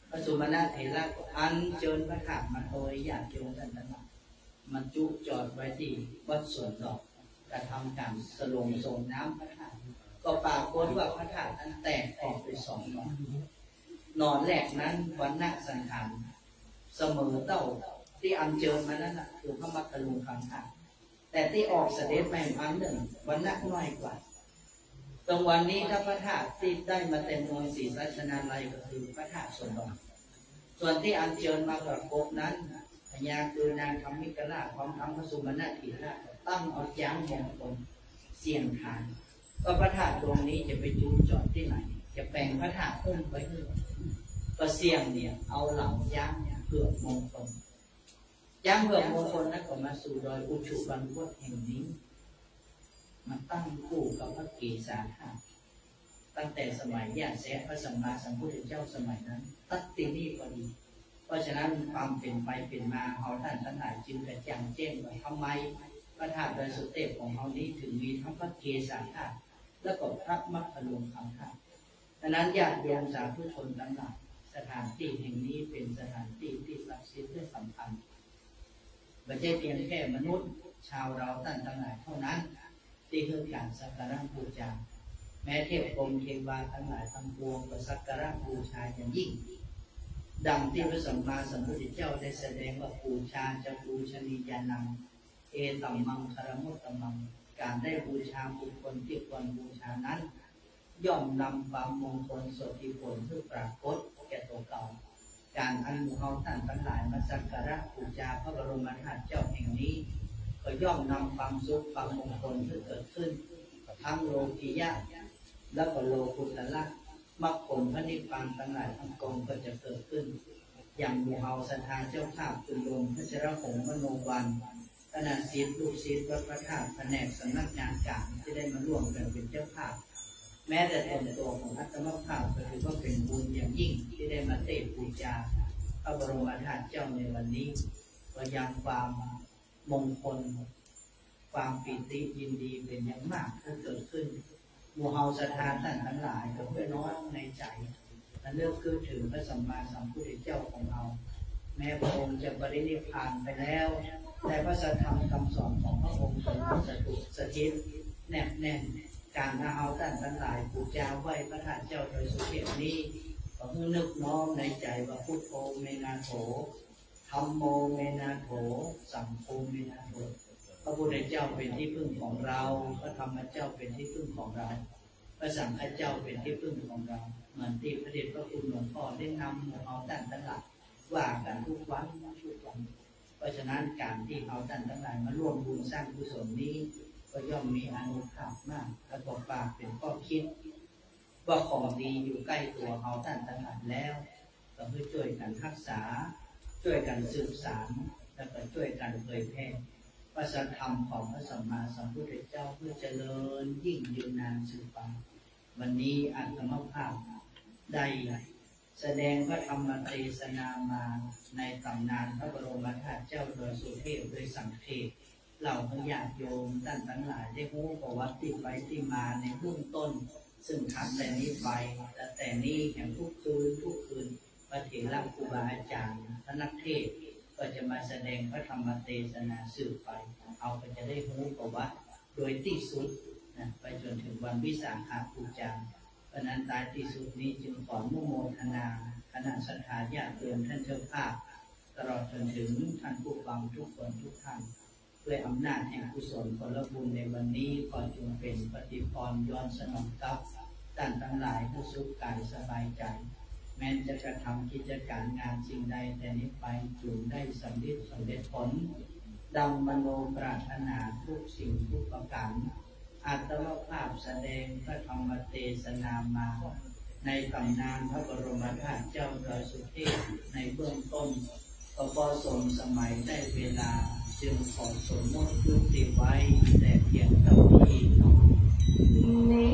C: พระสุมาณเถระก็อัญเชิญพระธาตุมาโดยญาติโยมท่านทั้งหลายมันจุจอดไว้ที่วัดสวนดอกกระทำการสลงส่งน้ำพระธาตุก็ปรากฏว่าพระธาตุนั้นแตกออกไปสองนอนแรกนั้นวันณะสังขารเสมอเต้าที่อัญเชิญมานั้นคือพระมัตตลุงคังคาแต่ที่ออกเสด็จไปอันหนึ่งวันณะน้อยกว่าตรงวันนี้ถ้าพระธาตุที่ได้มาเต็มเมืองศรีสัชนาลัยก็คือพระธาตุสวนดอกส่วนที่อัญเชิญมาประกบนั้นพญาคือนางธรรมิกราชของธรรมพระสุมาณเถระตั้งเอาจ้างมงคลเสี่ยงทานก็พระธาตุตรงนี้จะไปจูจอดที่ไหนจะแปลงพระธาตุพุ่งไปที่ก็เสี่ยงเนี่ยเอาเหล่าย่างเนี่ยเพื่อมงคลย่างเพื่อมงคลนั้นก็มาสู่ดอยอุชุบรรพตแห่งนี้มาตั้งคู่กับพระเกศาธาตุตั้งแต่สมัยญาติแสพระสัมมาสัมพุทธเจ้าสมัยนั้นตัดตินี่พอดีเพราะฉะนั้นความเป็นไปเป็นมาเขาท่านทั้งหลายจึงกระจ่างแจ้งว่าทำไมพระธาตุดอยสุเทพของเขานี้ถึงมีทั้งพระเกศาธาตุและก็พระมัคคลุงคังคาดังนั้นญาติโยมสาธุชนทั้งหลายสถานที่แห่งนี้เป็นสถานที่ที่ศักดิ์สิทธิ์และสำคัญไม่ใช่เพียงแค่มนุษย์ชาวเราท่านทั้งหลายเท่านั้นที่เพื่อการสักการะบูชาแม้เทพพรหมเทวาทั้งหลายทั้งปวงก็สักการะบูชาอย่างยิ่งดังที่พระสัมมาสัมพุทธเจ้าได้แสดงว่าบูชาจะบูชนียานังเอตัมมังคารมุตตมังการได้บูชาบุคคลที่ควรบูชานั้นย่อมนำความมงคลสติผลเพื่อปรากฏแก่ตัวเก่าการอันหมู่เฮาท่านทั้งหลายมาสักการะบูชาพระบรมธาตุเจ้าแห่งนี้ก็ย่อมนำความสุขความมงคลที่เกิดขึ้นทั้งโลกียะและก็โลกุตละมรรคผลพระนิพพานทั้งหลายทั้งกองก็จะเกิดขึ้นอย่างหมู่เฮาศรัทธาเจ้าภาพคุณโยมพระเจ้าหงส์มโนวันคณะศิษย์ลูกศิษย์วัดพระธาตุแผนกสำนักงานการที่ได้มาร่วมกันเป็นเจ้าภาพแม้แต่ตนตัวของอัตมภาพก็ถือว่าเป็นบุญอย่างยิ่งที่ได้มาเตะบูชาพระบรมธาตุเจ้าในวันนี้ก็ยังความมงคลความปิติยินดีเป็นอย่างมากที่เกิดขึ้นหมู่เฮาศรัทธาท่านทั้งหลายก็เพื่อน้อยในใจและเลือกคือถึงพระสัมมาสัมพุทธเจ้าของเราแม้พระองค์จะปรินิพพานไปแล้วแต่พระสัทธรรมคำสอนของพระองค์เป็นสถุสถิตแนบแน่นการเอาท่านทั้งหลายบูชาไหว้พระธาตุเจ้าโดยสุเทพนี้ก็เพื่อนึกน้อมในใจว่าพุทโธเมนาโถธัมโมเมนาโถสังโฆเมนาโถพระพุทธเจ้าเป็นที่พึ่งของเราพระธรรมเจ้าเป็นที่พึ่งของเราพระสังฆเจ้าเป็นที่พึ่งของเราเหมือนที่พระเดชพระคุณหลวงพ่อได้นำเอาท่านทั้งหลายว่ากันทุกวันทุกวันเพราะฉะนั้นการที่เอาท่านทั้งหลายมาร่วมบุญสร้างกุศลนี้ก็ย่อมมีอานุภาพมากและก็ปากเป็นข้อคิดว่าของดีอยู่ใกล้ตัวเอาท่านทั้งหลายแล้วก็เพื่อช่วยกันรักษาช่วยกันสืบสานและก็ช่วยกันเผยแพร่พระสัทธรรมของพระสัมมาสัมพุทธเจ้าเพื่อเจริญยิ่งยืนนานสืบไปวันนี้อาตมาภาพได้แสดงพระธรรมเทศนามาในตำนานพระบรมธาตุเจ้าโดยสุเทพโดยสังเขปเหล่าพญาโยมท่านทั้งหลายได้รู้ประวัติที่ไปที่มาในเบื้องต้นซึ่งทำแต่นี้ไปแต่นี้แห่งทุกคืนพระเถระครูบาอาจารย์พระนักเทศก็จะมาแสดงพระธรรมเทศนาสืบไปเอาก็จะได้รู้ประวัติโดยที่สุดไปจนถึงวันวิสาขบูชาเพราะนั้นท้ายที่สุดนี้จึงขออนุโมทนาคณะศรัทธาญาติโยมท่านเจ้าภาพตลอดจนถึงท่านผู้ฟังทุกคนทุกท่านด้วยอำนาจแห่งกุศลผลบุญในวันนี้ขอจงเป็นปฏิพรย้อนสนองกับท่านทั้งหลายผู้สุขกายสบายใจแม้จะกระทำกิจการงานสิ่งใดแต่นี้ไปจึงได้สำเร็จผลดังมโนปรารถนาทุกสิ่งทุกประการอาตมาภาพแสดงพระธรรมเทศนามาในตำนานพระบรมธาตุเจ้าดอยสุเทพในเบื้องต้นก็พอสมสมัยได้เวลาจึงขอสมมติยุติไว้แต่เพียงเท่านี้นิ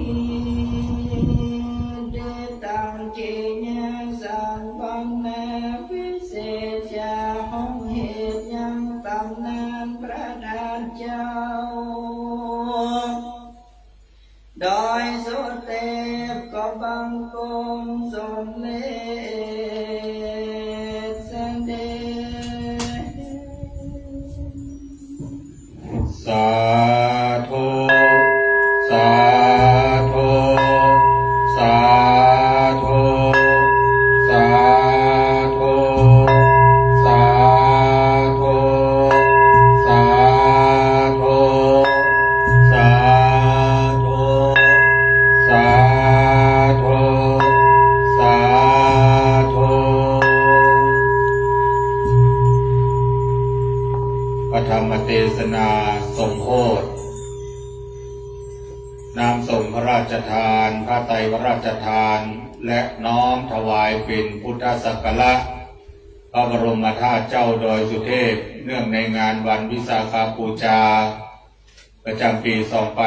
C: เดตังเจญะสังวังนาวิเศษจาห้องเหตุยังตำนานพระธาตุเจ้าดอยสุเทพก็บังคมสมเล
A: สาธุสาธุสาธุสาธุสาธุสาธุสาธุสาธุสาธุพระธรรมเทศนาสมโภชน้ำส่งพระราชทานพระไตรพระราชทานและน้อมถวายเป็นพุทธสักการะพระบรมธาตุเจ้าดอยสุเทพเนื่องในงานวันวิสาขบูชาประจำปี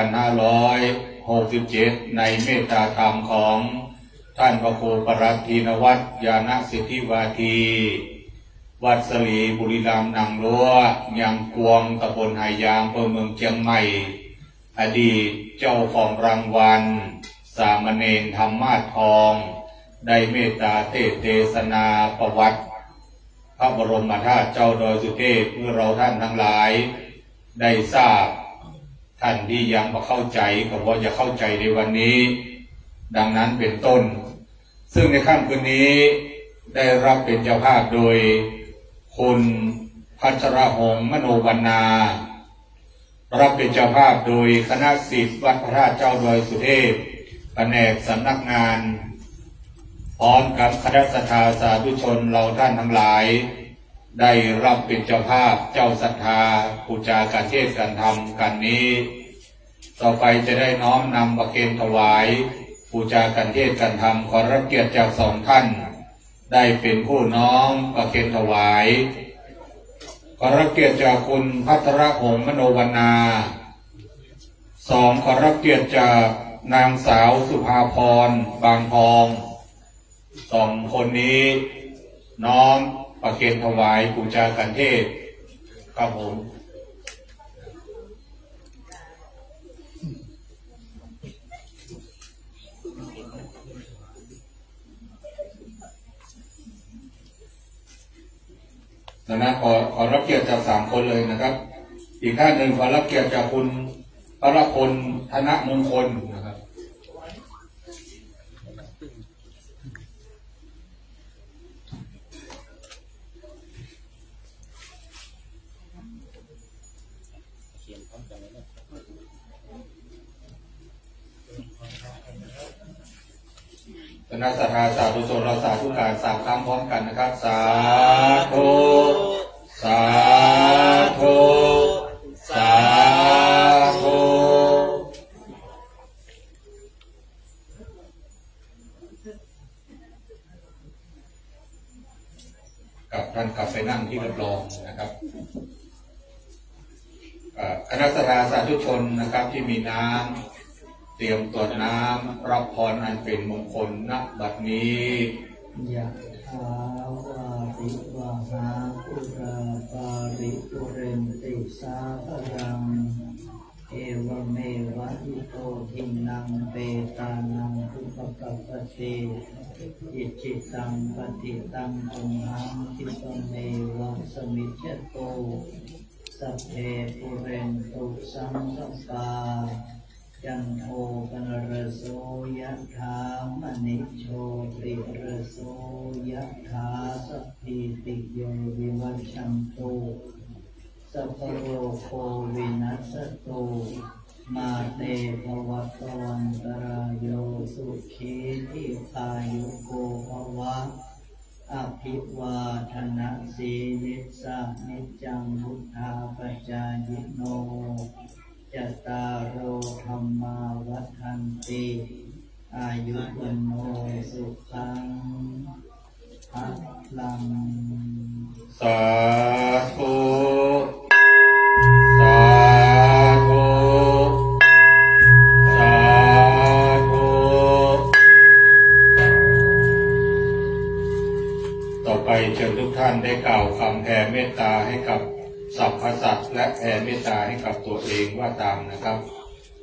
A: 2567 ในเมตตาธรรมของท่านพระครูปรัตทีนวัตรญาณสิทธิวาทีวัดสลีบุรีรัมย์นางลัวยังกวงตำบลไหยางอำเภอเมืองเชียงใหม่อดีตเจ้าของรางวัลสามเณรธรรมาสทองได้เมตตาเทศนาประวัติพระบรมธาตุเจ้าดอยสุเทพเมื่อเราท่านทั้งหลายได้ทราบท่านที่ยังไม่เข้าใจก็ว่าจะเข้าใจในวันนี้ดังนั้นเป็นต้นซึ่งในค่ำคืนนี้ได้รับเป็นเจ้าภาพโดยคุณพัชรหงส์มโนวรรณารับเป็นเจ้าภาพโดยคณะศิษย์วัดพระธาตุเจ้าดอยสุเทพแผนกสำนักงานพร้อมกับคณะสัทธาสาธุชนเราท่านทั้งหลายได้รับเป็นเจ้าภาพเจ้าศรัทธาบูชาการเทศน์การธรรมกันนี้ต่อไปจะได้น้อมนำประเคนถวายบูชาการเทศน์การธรรมขอรับเกียรติจากสองท่านได้เป็นผู้น้อมประเคนถวายขอรับเกียรติจากคุณพัทรหงส์มโนวรรณาสองขอรับเกียรติจากนางสาวสุภาพรบางทองสองคนนี้น้อมประเคนถวายบูชาการเทศน์ครับผมนะขอรับเกียรติจาก3 คนเลยนะครับอีกท่านหนึ่งขอรับเกียรติจากคุณพระพลธนมงคลนะครับคณะสัทธาสาธุชนเราสาธุการ3 ครั้งพร้อมกันนะครับสาธุสาธุสาธุกับท่านกลับไปนั่งที่รับรองนะครับคณะสัทธาสาธุชนนะครับที่มีน้ำเตรียมตรวจน้ำรับพรอันเป็นมงคลณบัดนี้
C: ยะถาวาริวหาปุราปาริปุเรนติสาครังเอวเมวะอิโตทินังเปตานังอุปกัปปติอิจิตังปฏิตังตุมหังคิปะเมวะสมิจจโตสัพเพปุเรนตุสังสปาจันโทปนรโสยะถามณิโชติรโสยะถาสัพพิติโยวิวัชชันตุสัพพโรโควินัสตุมาเตภวัตวันตรายโยสุขีทีพายุโกภวะอภิวาทนาสีนิสานิจังพุทธาปัจจายโนจัตตารโอธรรมาวัฏันติอายุวันโนสุขังภลัง
A: สาธุสาธุสาธุต่อไปเชิญทุกท่านได้กล่าวคำแผ่เมตตาให้กับสรรพสัตว์และแผ่เมตตาให้กับตัวเองว่าตามนะครับ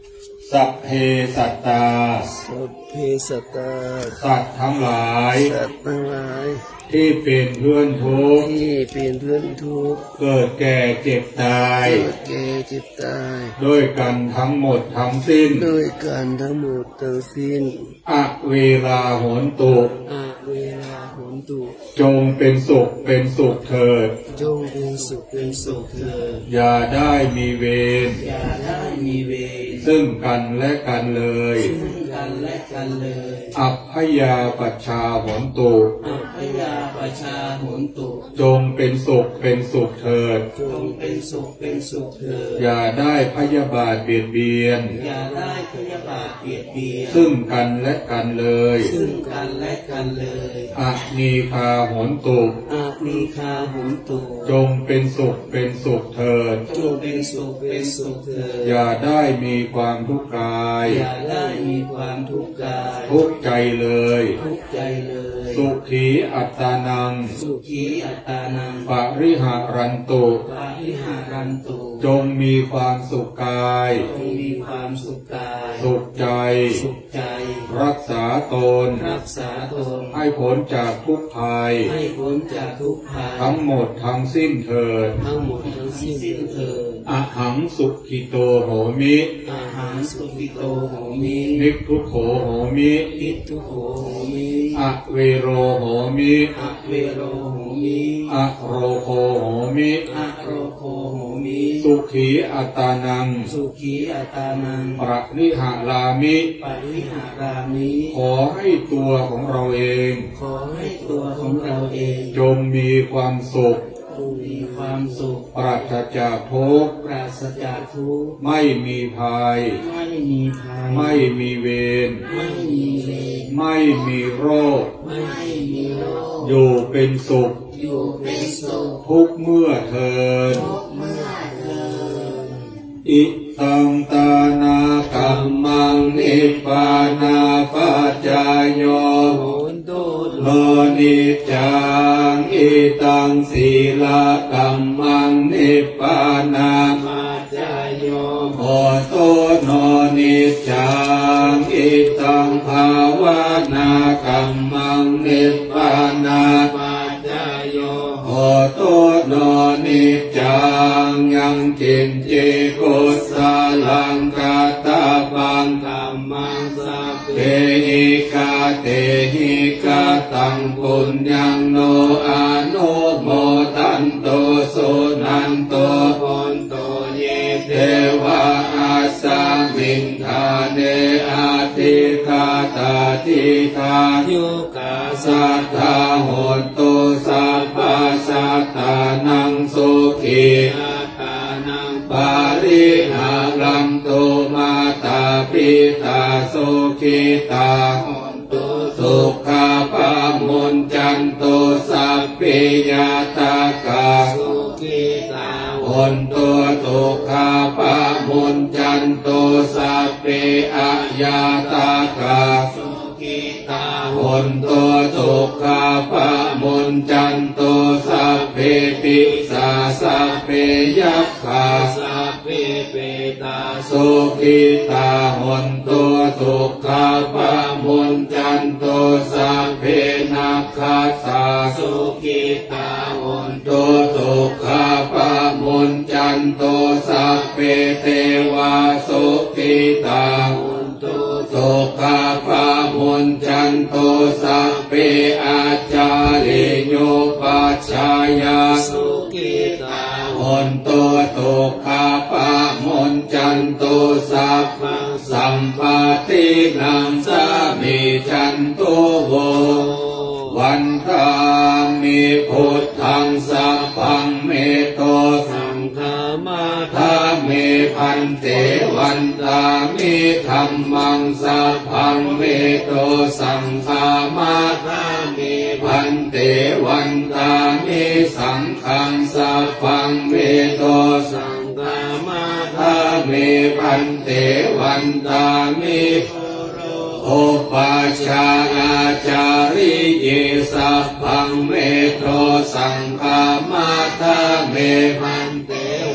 A: สัพเพสัตตา
B: สัพเพสัตตา
A: สัตว์ทั้งหลาย
B: สัตว์ทั้งหลาย
A: ที่เป็นเพื่อนทุกข์
B: ที่เป็นเพื่อนทุกข์
A: เกิดแก่เจ็บตาย
B: เกิดแก่เจ็บตาย
A: ด้วยกันทั้งหมดทั้งสิ้น
B: ด้วยกันทั้งหมดทั้งสิ้น
A: อเวลาโหนตุ
B: เวลาโหนตุ
A: จงเป็นสุขเป็นสุขเถิด
B: จงเป็นสุขเป็นสุขเถิด
A: อย่าได้มีเวร
B: อย่าได้มีเวร
A: ซึ่งกันและกันเลย
B: ซึ่งกันและกันเลย
A: อัพพยาปัชชาโหนตุ
B: อัพพยาปัชชาโหนตุ
A: จงเป็นสุขเป็นสุขเถิด
B: จงเป็นสุขเป็นสุขเถิด
A: อย่าได้พยาบาทเบียดเบียน
B: อย่าได้พยาบาทเบียดเบียน
A: ซึ่งกันและกันเลย
B: ซึ่งกันและกันเลย
A: อะนีคาโหนตุ
B: อะนีคาโหนตุ
A: จงเป็นสุขเป็นสุขเถิด
B: จงเป็นสุขเป็นสุขเถิด
A: อย่าได้มีความทุกข์กาย
B: อย่าได้มีความทุกข์กาย
A: ทุกข์ใจเลย
B: ทุกข์ใจเลย
A: สุขีอัตตานัง
B: สุขีอัตตานัง
A: ปริหารันตุ
B: ปริหารันตุ
A: จงมีความสุขกาย
B: จงมีความสุขกาย
A: สุขใจ
B: สุขใจ
A: รักษาตน
B: รักษาตน
A: ให้พ้นจากทุกภัย
B: ให้พ้นจากทุกภัย
A: ทั้งหมดทั้งสิ้นเถิด
B: ทั้งหมดทั้งสิ้นเถิด
A: อหังสุขิโตโหมิ
B: อหังสุขิโตโหมิ
A: นิพพุโขโหมิ
B: นิพพุโขโหมิ
A: อเวโรโหมิ
B: อเวโรโหมิ
A: อโรโคโหมิ
B: อโรโคโหมิ
A: สุขีอัตตานัง
B: สุขีอัตตานัง
A: ปริหารามิ
B: ปริหารามิ
A: ขอให้ตัวของเราเอง
B: ขอให้ตัวของเราเอง
A: จงมีความสุข
B: มีความสุข
A: ปราศจากทุกข์
B: ปราศจากทุกข์
A: ไม่มีภัย
B: ไม่มีภัย
A: ไม่มีเวร
B: ไม่มีเวร
A: ไม่มีโรค
B: ไม่มีโรค
A: อยู่เป็นสุข
B: อยู่เป็นสุข
A: ทุกเมื่อเถิด
B: ทุกเมื่อเถิด
A: อิตังตานากัมมังนิพพานาปัจจายโย
B: โหนตุ
A: โลนิจจังอิตังศีลกัมมังนิพพานา
B: ปัจจายโย
A: โหโตโนนิจจังอิตังภาวนากัมมังนิพพานา
B: ปัจจายโย
A: โหโตโนนิจจังยังกินเจกุสลังกาตาบัง
B: กัมมังสัพเพ
A: หิกาเตหิกาตังปุญญังโนอนุโมทันโตสุนันโต
B: โอนโตเย
A: เทวะอาสามินทาเนอาทิคาตาทิคา
B: ยุกา
A: สัทธาโหนตุสัพพะสัตตานังสุขี
B: อัตตานัง
A: ปาริหารันตุมาตาปิตาสุขิตา
B: โหนตุ
A: สุขาปะมุญจันตุสัพพิยาตากา
B: สุขิตา
A: โหนตุสุขาปะมุญจันตุสัพพิยาตากา
B: สุขิตา
A: โหนตุสุขาปะมุญจันตุสัพพิปิสาสัพพิยัคขา
B: สัพพิเปตา
A: สุขิตาโหนตุสุขาปะมุญจันตุสัพพินัคขตา
B: สุขิตาโหน
A: ตุสุขาปะมุญจันตุสัพพิเทวาสุขิตา
B: โหนตุ
A: สุขาปะมุญจันตุสัพพิอาจาริโยปัจฉายา
B: สุขิตา
A: โหนตุสุขาปะมุญจันตุสัพพะสัมปตินังสามิจันตุโววันทามิพุทธังสัพพังเมโต
B: สังฆามา
A: ทามิพันเตวันทามิธัมมังสัพพังเมโตสังฆามา
B: ทามิ
A: พันเตวันทามิสังฆังสัพพังเมโต
B: สังฆามา
A: ทามิพันเตวันทามิโอปัชฌาอาจาริเยสัพพังเมโตสังฆามาทาเม
B: พันเตวั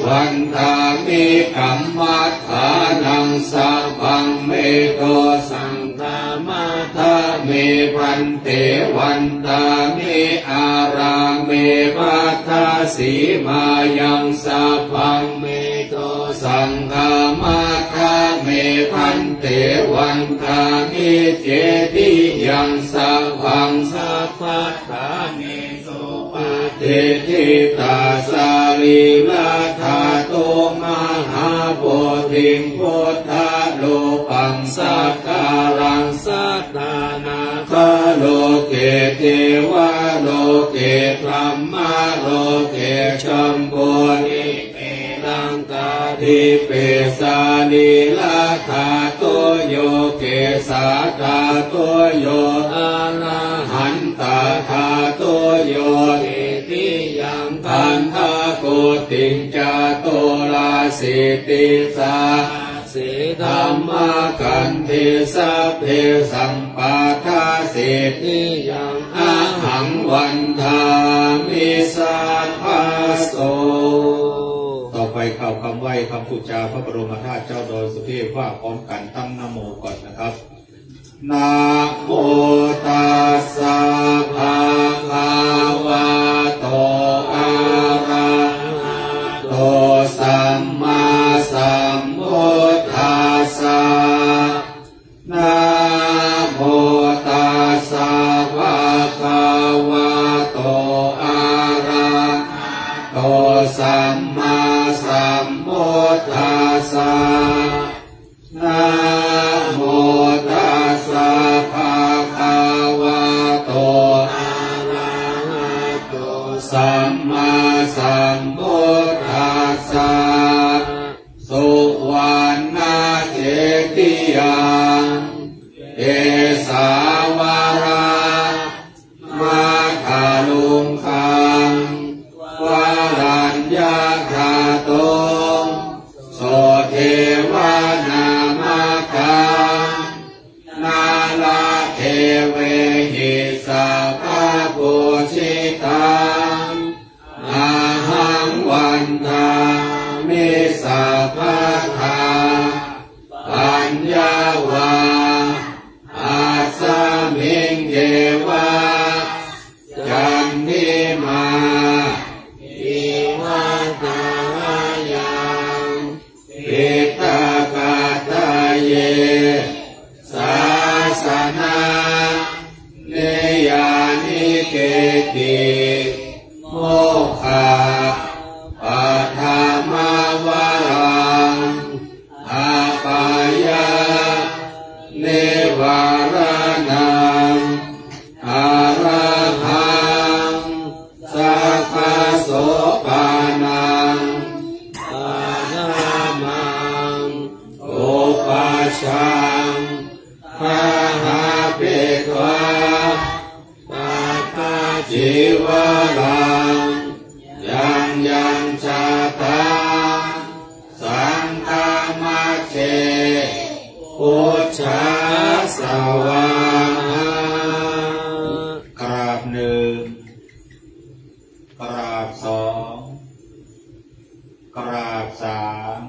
B: วันทามิกัมมัฏฐานังสัพพังเมโตสังฆามัฏฐามิพันเตวันทามิอาราเมปัฏฐาสีมายังสัพพังเมโตสังฆามัฏฐามิพันเตวันทามิเจติยังสัพพังสัพพัทธามิสุปาเทติตาสาลีลาธาโตมหาโพธิพุทธาโลปังสักการังสัตตานาคาโลเกเทวะโลเกพรหมโลเกชัมโพนิเปลังกาทิเปสาลีลาธาโตโยเกสาธาโตโยอาลาหันตาธาโตโยติติยังพันธะโกติงจาโตลาสิติสาสิธรรมกันติสัพเพสัมปาทาสิทิยังอาหังวันทามิสัพพะโสต่อไปข่าวคำไหว้คำพูดจาพระบรมธาตุเจ้าดอยสุเทพว่าพร้อมกันตั้งนะโมก่อนนะครับนะโมตัสสะภะคะวะโตอะระหะโตสัมมาสัมพุทธัสสะนะโมตัสสะภะคะวะโตอะระหะโตสัมมาสัมพุทธัสสะนะโมตัสสะภะคะวะโตอะระหะโตสัมมาสัมพุทธัสสะสุวรรณเจติยังเอสาวารามาคาลุงคังวารัญญาคาโตโสเทวานามาคังนาลาเทเวหิสัพพะปุชิตังอาหังวันทามิสัพพะทาปัญญาวาอาสามิงเยวะจันทิมาอิวะตายังปิตากาตาเยสาสนาเนยานิเกติโมฆะปัฏฐามาวารังอาปายาเนวารนังอาราหังสัพพะโสปานังอานามังโอปัชชังพาหาเปกวาปาตาจิวารังยังชาตาสังฆามัจเจพุทธาสวากราบหนึ่งกราบสองกราบสาม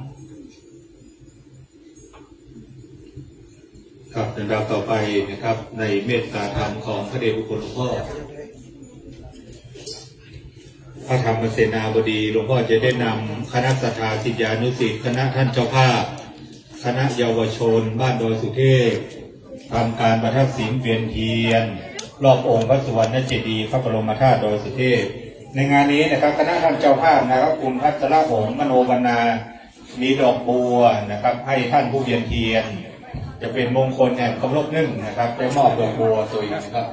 B: ครับในดาวต่อไปนะครับในเมตตาธรรมของพระเดชพระคุณหลวงพ่อพระธรรมเสนาบดีหลวงพ่อจะได้นำคณะศรัทธาศิษยานุศิษย์คณะท่านเจ้าภาพคณะเยาวชนบ้านดอยสุเทพทำการประทับศีลเวียนเทียนรอบองค์พระสุวรรณเจดีย์พระบรมธาตุดอยสุเทพในงานนี้นะครับคณะท่านเจ้าภาพนะครับคุณพัชรหงส์มโนบรรณามีดอกบัวนะครับให้ท่านผู้เวียนเทียนจะเป็นมงคลแห่งครบรอบหนึ่งนะครับได้มอบดอกบัวสวยนะครับ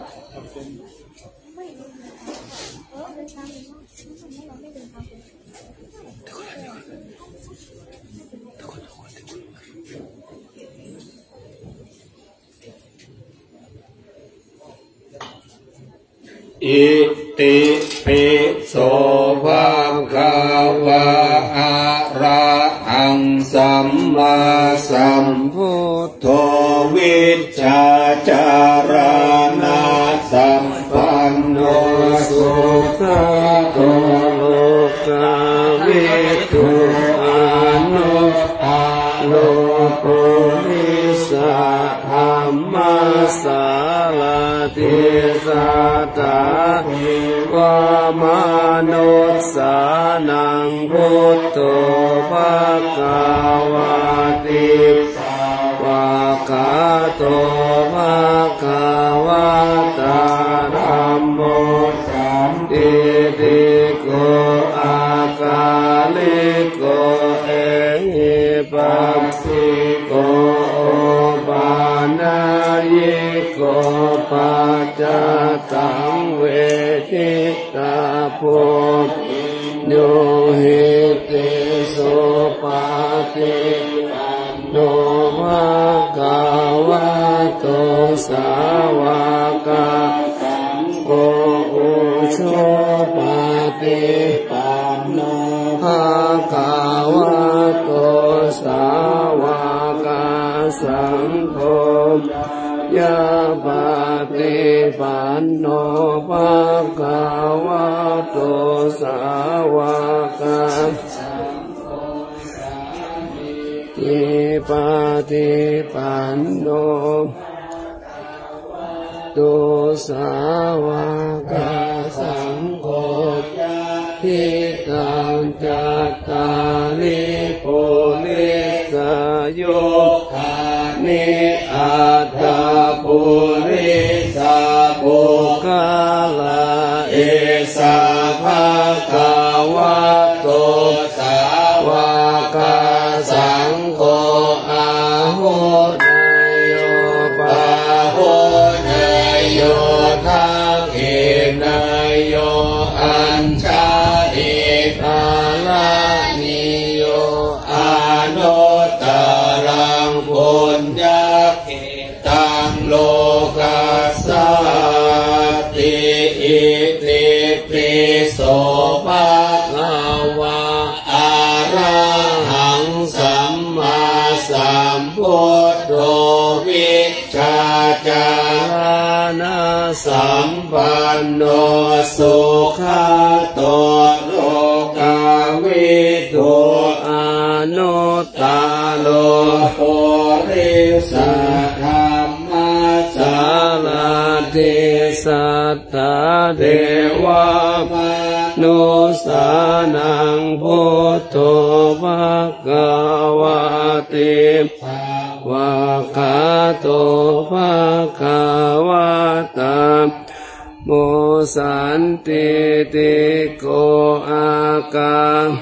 B: อิติปิโสภะคะวะอะระหังสัมมาสัมพุทโธวิชชาจารณะสัมปันโนสุขโตโลกาวิทูโธภะคะวะติสาวกาโตภะคะวะตาธัมโมสันติติโกอาคาลิโกเอหิปัสสิโกปานายิโกปัจจตังเวทิตาโพโยหิติโสปาติโนภะคะวะโตสาวกสังโฆอุชุปฏิปันโนภะคะวะโตสาวกสังโฆยะปฏิปันโนภะคะวะโตสาวกสังโฆอิปฏิปันโนโตสาวกสังโฆทิตังจัตตาริปุริสโยธานิอัตตปุริสบุคลาเอสะภะคะวะโตสาวกสังโฆอาหุเนโยปะหุเนโยทักขิเนโยอัญชาลิกาลานิโยอานุตตรังปุญญเขตังโลกัสสติอิติปิโสภะคะวะอะระหังสัมมาสัมพุทโธวิชชาจารณะสัมปันโนสุขโตโลกวิทูอนุตตโลปุริสธรรมสารติสัทธาเทวมนุสานังพุทโธภคะวะติวะคะโตภะคะวะตาโมสันติติโกอาคา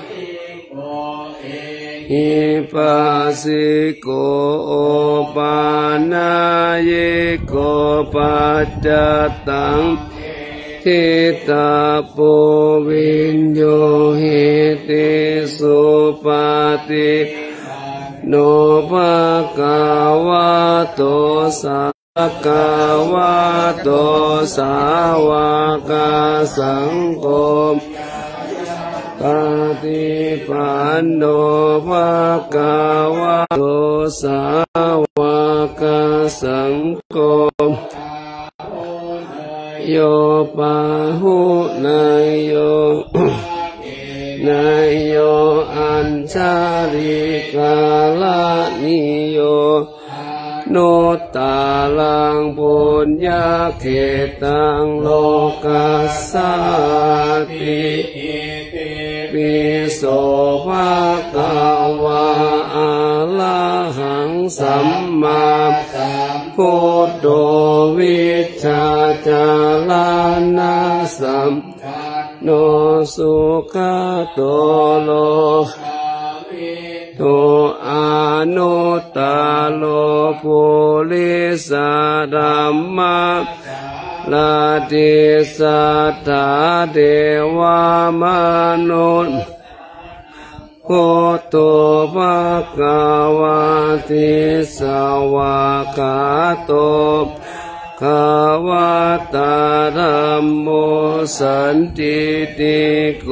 B: อิปัสสิโกปานายิโกปัจจตังทิตาปุวินโยหิติสุปฏิโนภะคะวะโตสากาวะโตสาวกสังโฆปฏิปันโนภะคะวะโตสาวกสังโฆโยปะหุนายโยนายโยอัญชาลิกาลานิโยโนตตาลังปุญญเขตังโลกัสสติปิโสภะคะวะอะระหังสัมมาสัมพุทโธวิชชาจารณะสัมปันโนสุขโตโลโตอานุตตโลปุริสธัมมาลาติสัทธาเทวมนุษย์โคโตภะคะวะติสาวกาโตภะวะตาธัมโมสันติติโก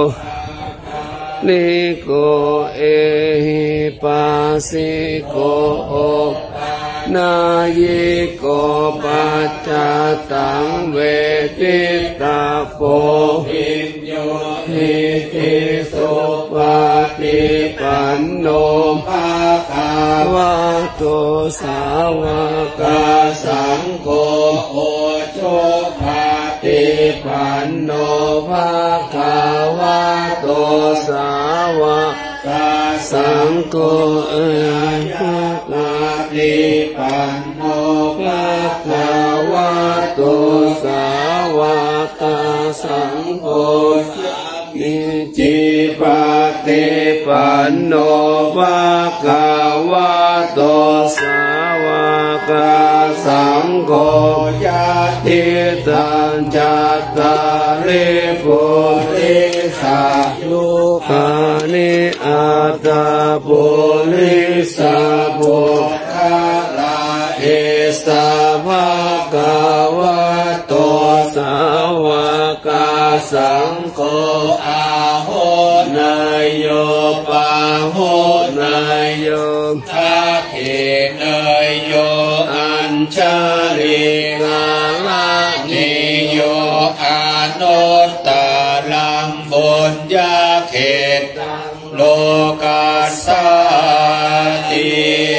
B: ลิโกเอหิปัสสิโกนายิโกปัจจตังเวทิตาโพหินโยหิติสุปฏิปันโนภะคะวะโตสาวกสังโฆโอโชปฏิปันโนภะคะวะโตสาวกสังโฆยะลาติปันโนภะคะวะโตสาวกสังโฆนิจิปฏิปันโนภะคะวะโตสาวกสังโฆยะติตังจัตตาริปุริสายุคานิอัตตาปุริสาปุคาลาเอสาภะคะวะโตสาวกสังโฆอาโหนายโยปาโหนายโยทักเขเนยโยอัญชลิกาลานิโยอานุตตะลังบุญญาเขตโลกัสสติ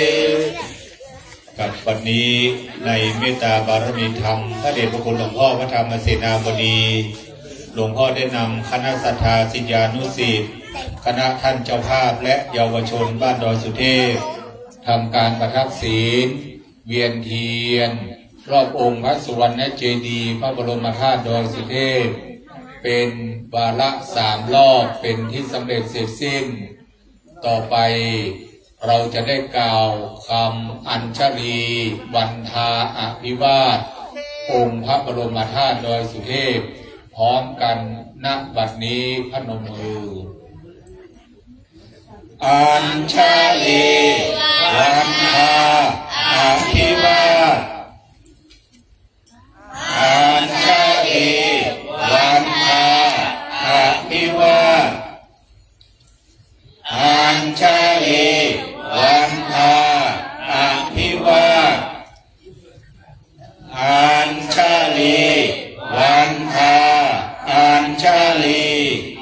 A: กับวันนี้ในเมตตาบารมีธรรมพระเดชพระคุณหลวงพ่อพระธรรมเสนาบดีหลวงพ่อได้นำคณะศรัทธาศิษยานุศิษย์คณะท่านเจ้าภาพและเยาวชนบ้านดอยสุเทพทำการประทักศีลเวียนเทียนรอบองค์พระสุวรรณเจดีย์พระบรมธาตุดอยสุเทพเป็นวาระ3 รอบเป็นที่สำเร็จเสร็จสิ้นต่อไปเราจะได้กล่าวคำอัญชลีวันทาอภิวาทองค์พระบรมธาตุดอยสุเทพพร้อมกันณบัดนี้พนมมืออัญชลีวันทาอภิวาทอัญชลีวันทาอภิวาทอัญชลีวันทาอภิวาทอัญชลีวันทาอัญชลี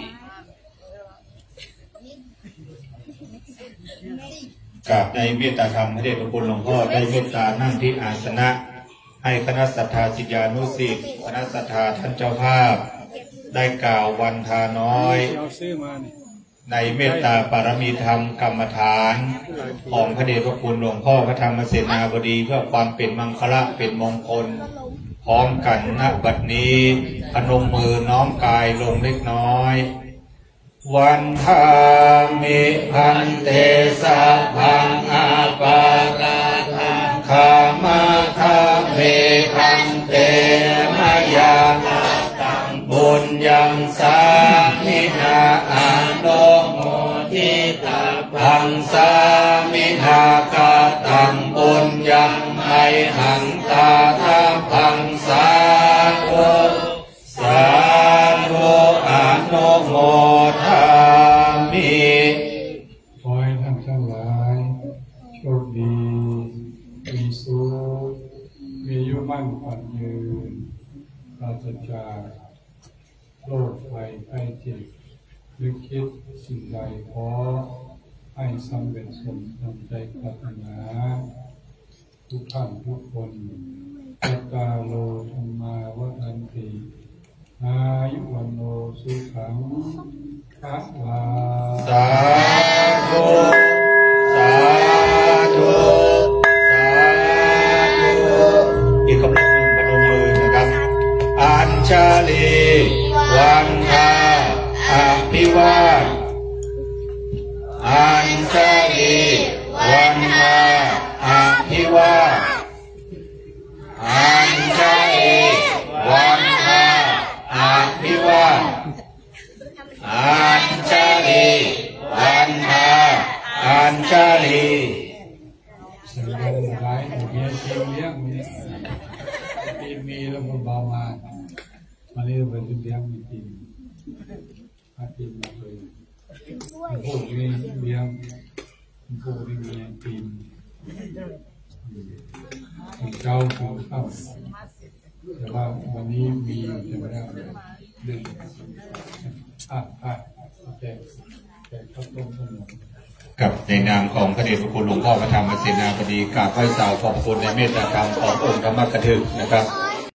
A: กับในเมตตาธรรมพระเดชพระคุณหลวงพ่อได้เมตตานั่งที่อาสนะให้คณะศรัทธาศิษยานุศิษย์คณะศรัทธาท่านเจ้าภาพได้กล่าววันทาน้อยในเมตตาปารมีธรรมกรรมฐานของพระเดชพระคุณหลวงพ่อพระธรรมเสนาบดีเพื่อความเป็นมังคละเป็นมงคลพร้อมกันณบัดนี้พนมมือน้อมกายลงเล็กน้อยวันทามิพันเตสัพพังอาปาราทังคามาทาเมพันเตมายาตังบุญยังสามินาอาโนโมทิตาพังสามินากาตังบุญยังไมหังตาทาพังสาธุสาธุอนุโมทามิ
D: ขอให้ท่านทั้งหลายโชคดีมีสุขมีอายุมั่นขวัญยืนปราศจากโรคภัยไข้เจ็บหรือคิดสิ่งใดขอให้สำเร็จสมดังใจปรารถนาทุกท่านทุกคนอัตตาโลธรรมาวัฏันติอายุวันโนสุขังพระลา
A: สาธุสาธุสาธุอีกคำหนึ่งพนมมือนะครับอัญชลีวันทาอภิวาทอัญชลีวันทาอภิวาทอัญชลีวันทาอภิวาทอัญชลีวันทาอัญชลี
D: สิ่งใดร้ายถูกเลี้ยงเลี้ยงมีแล้วมันเบามาเรียกว่าเลี้ยงมีกินอาทิตย์มาเลยพวกนี้เลี้ยงพวกนี้มีกินเจ้าของเข้าแต่ว่าวันนี้มีแต่ไม่ได้ดึงแต่ข้าวต้มขนม
A: กับในนามของพระเดชพระคุณหลวงพ่อพระธรรมเสนาบดีกราบไหว้สาวขอบคุณในเมตตาธรรมขององค์ธรรมกถึกนะครับ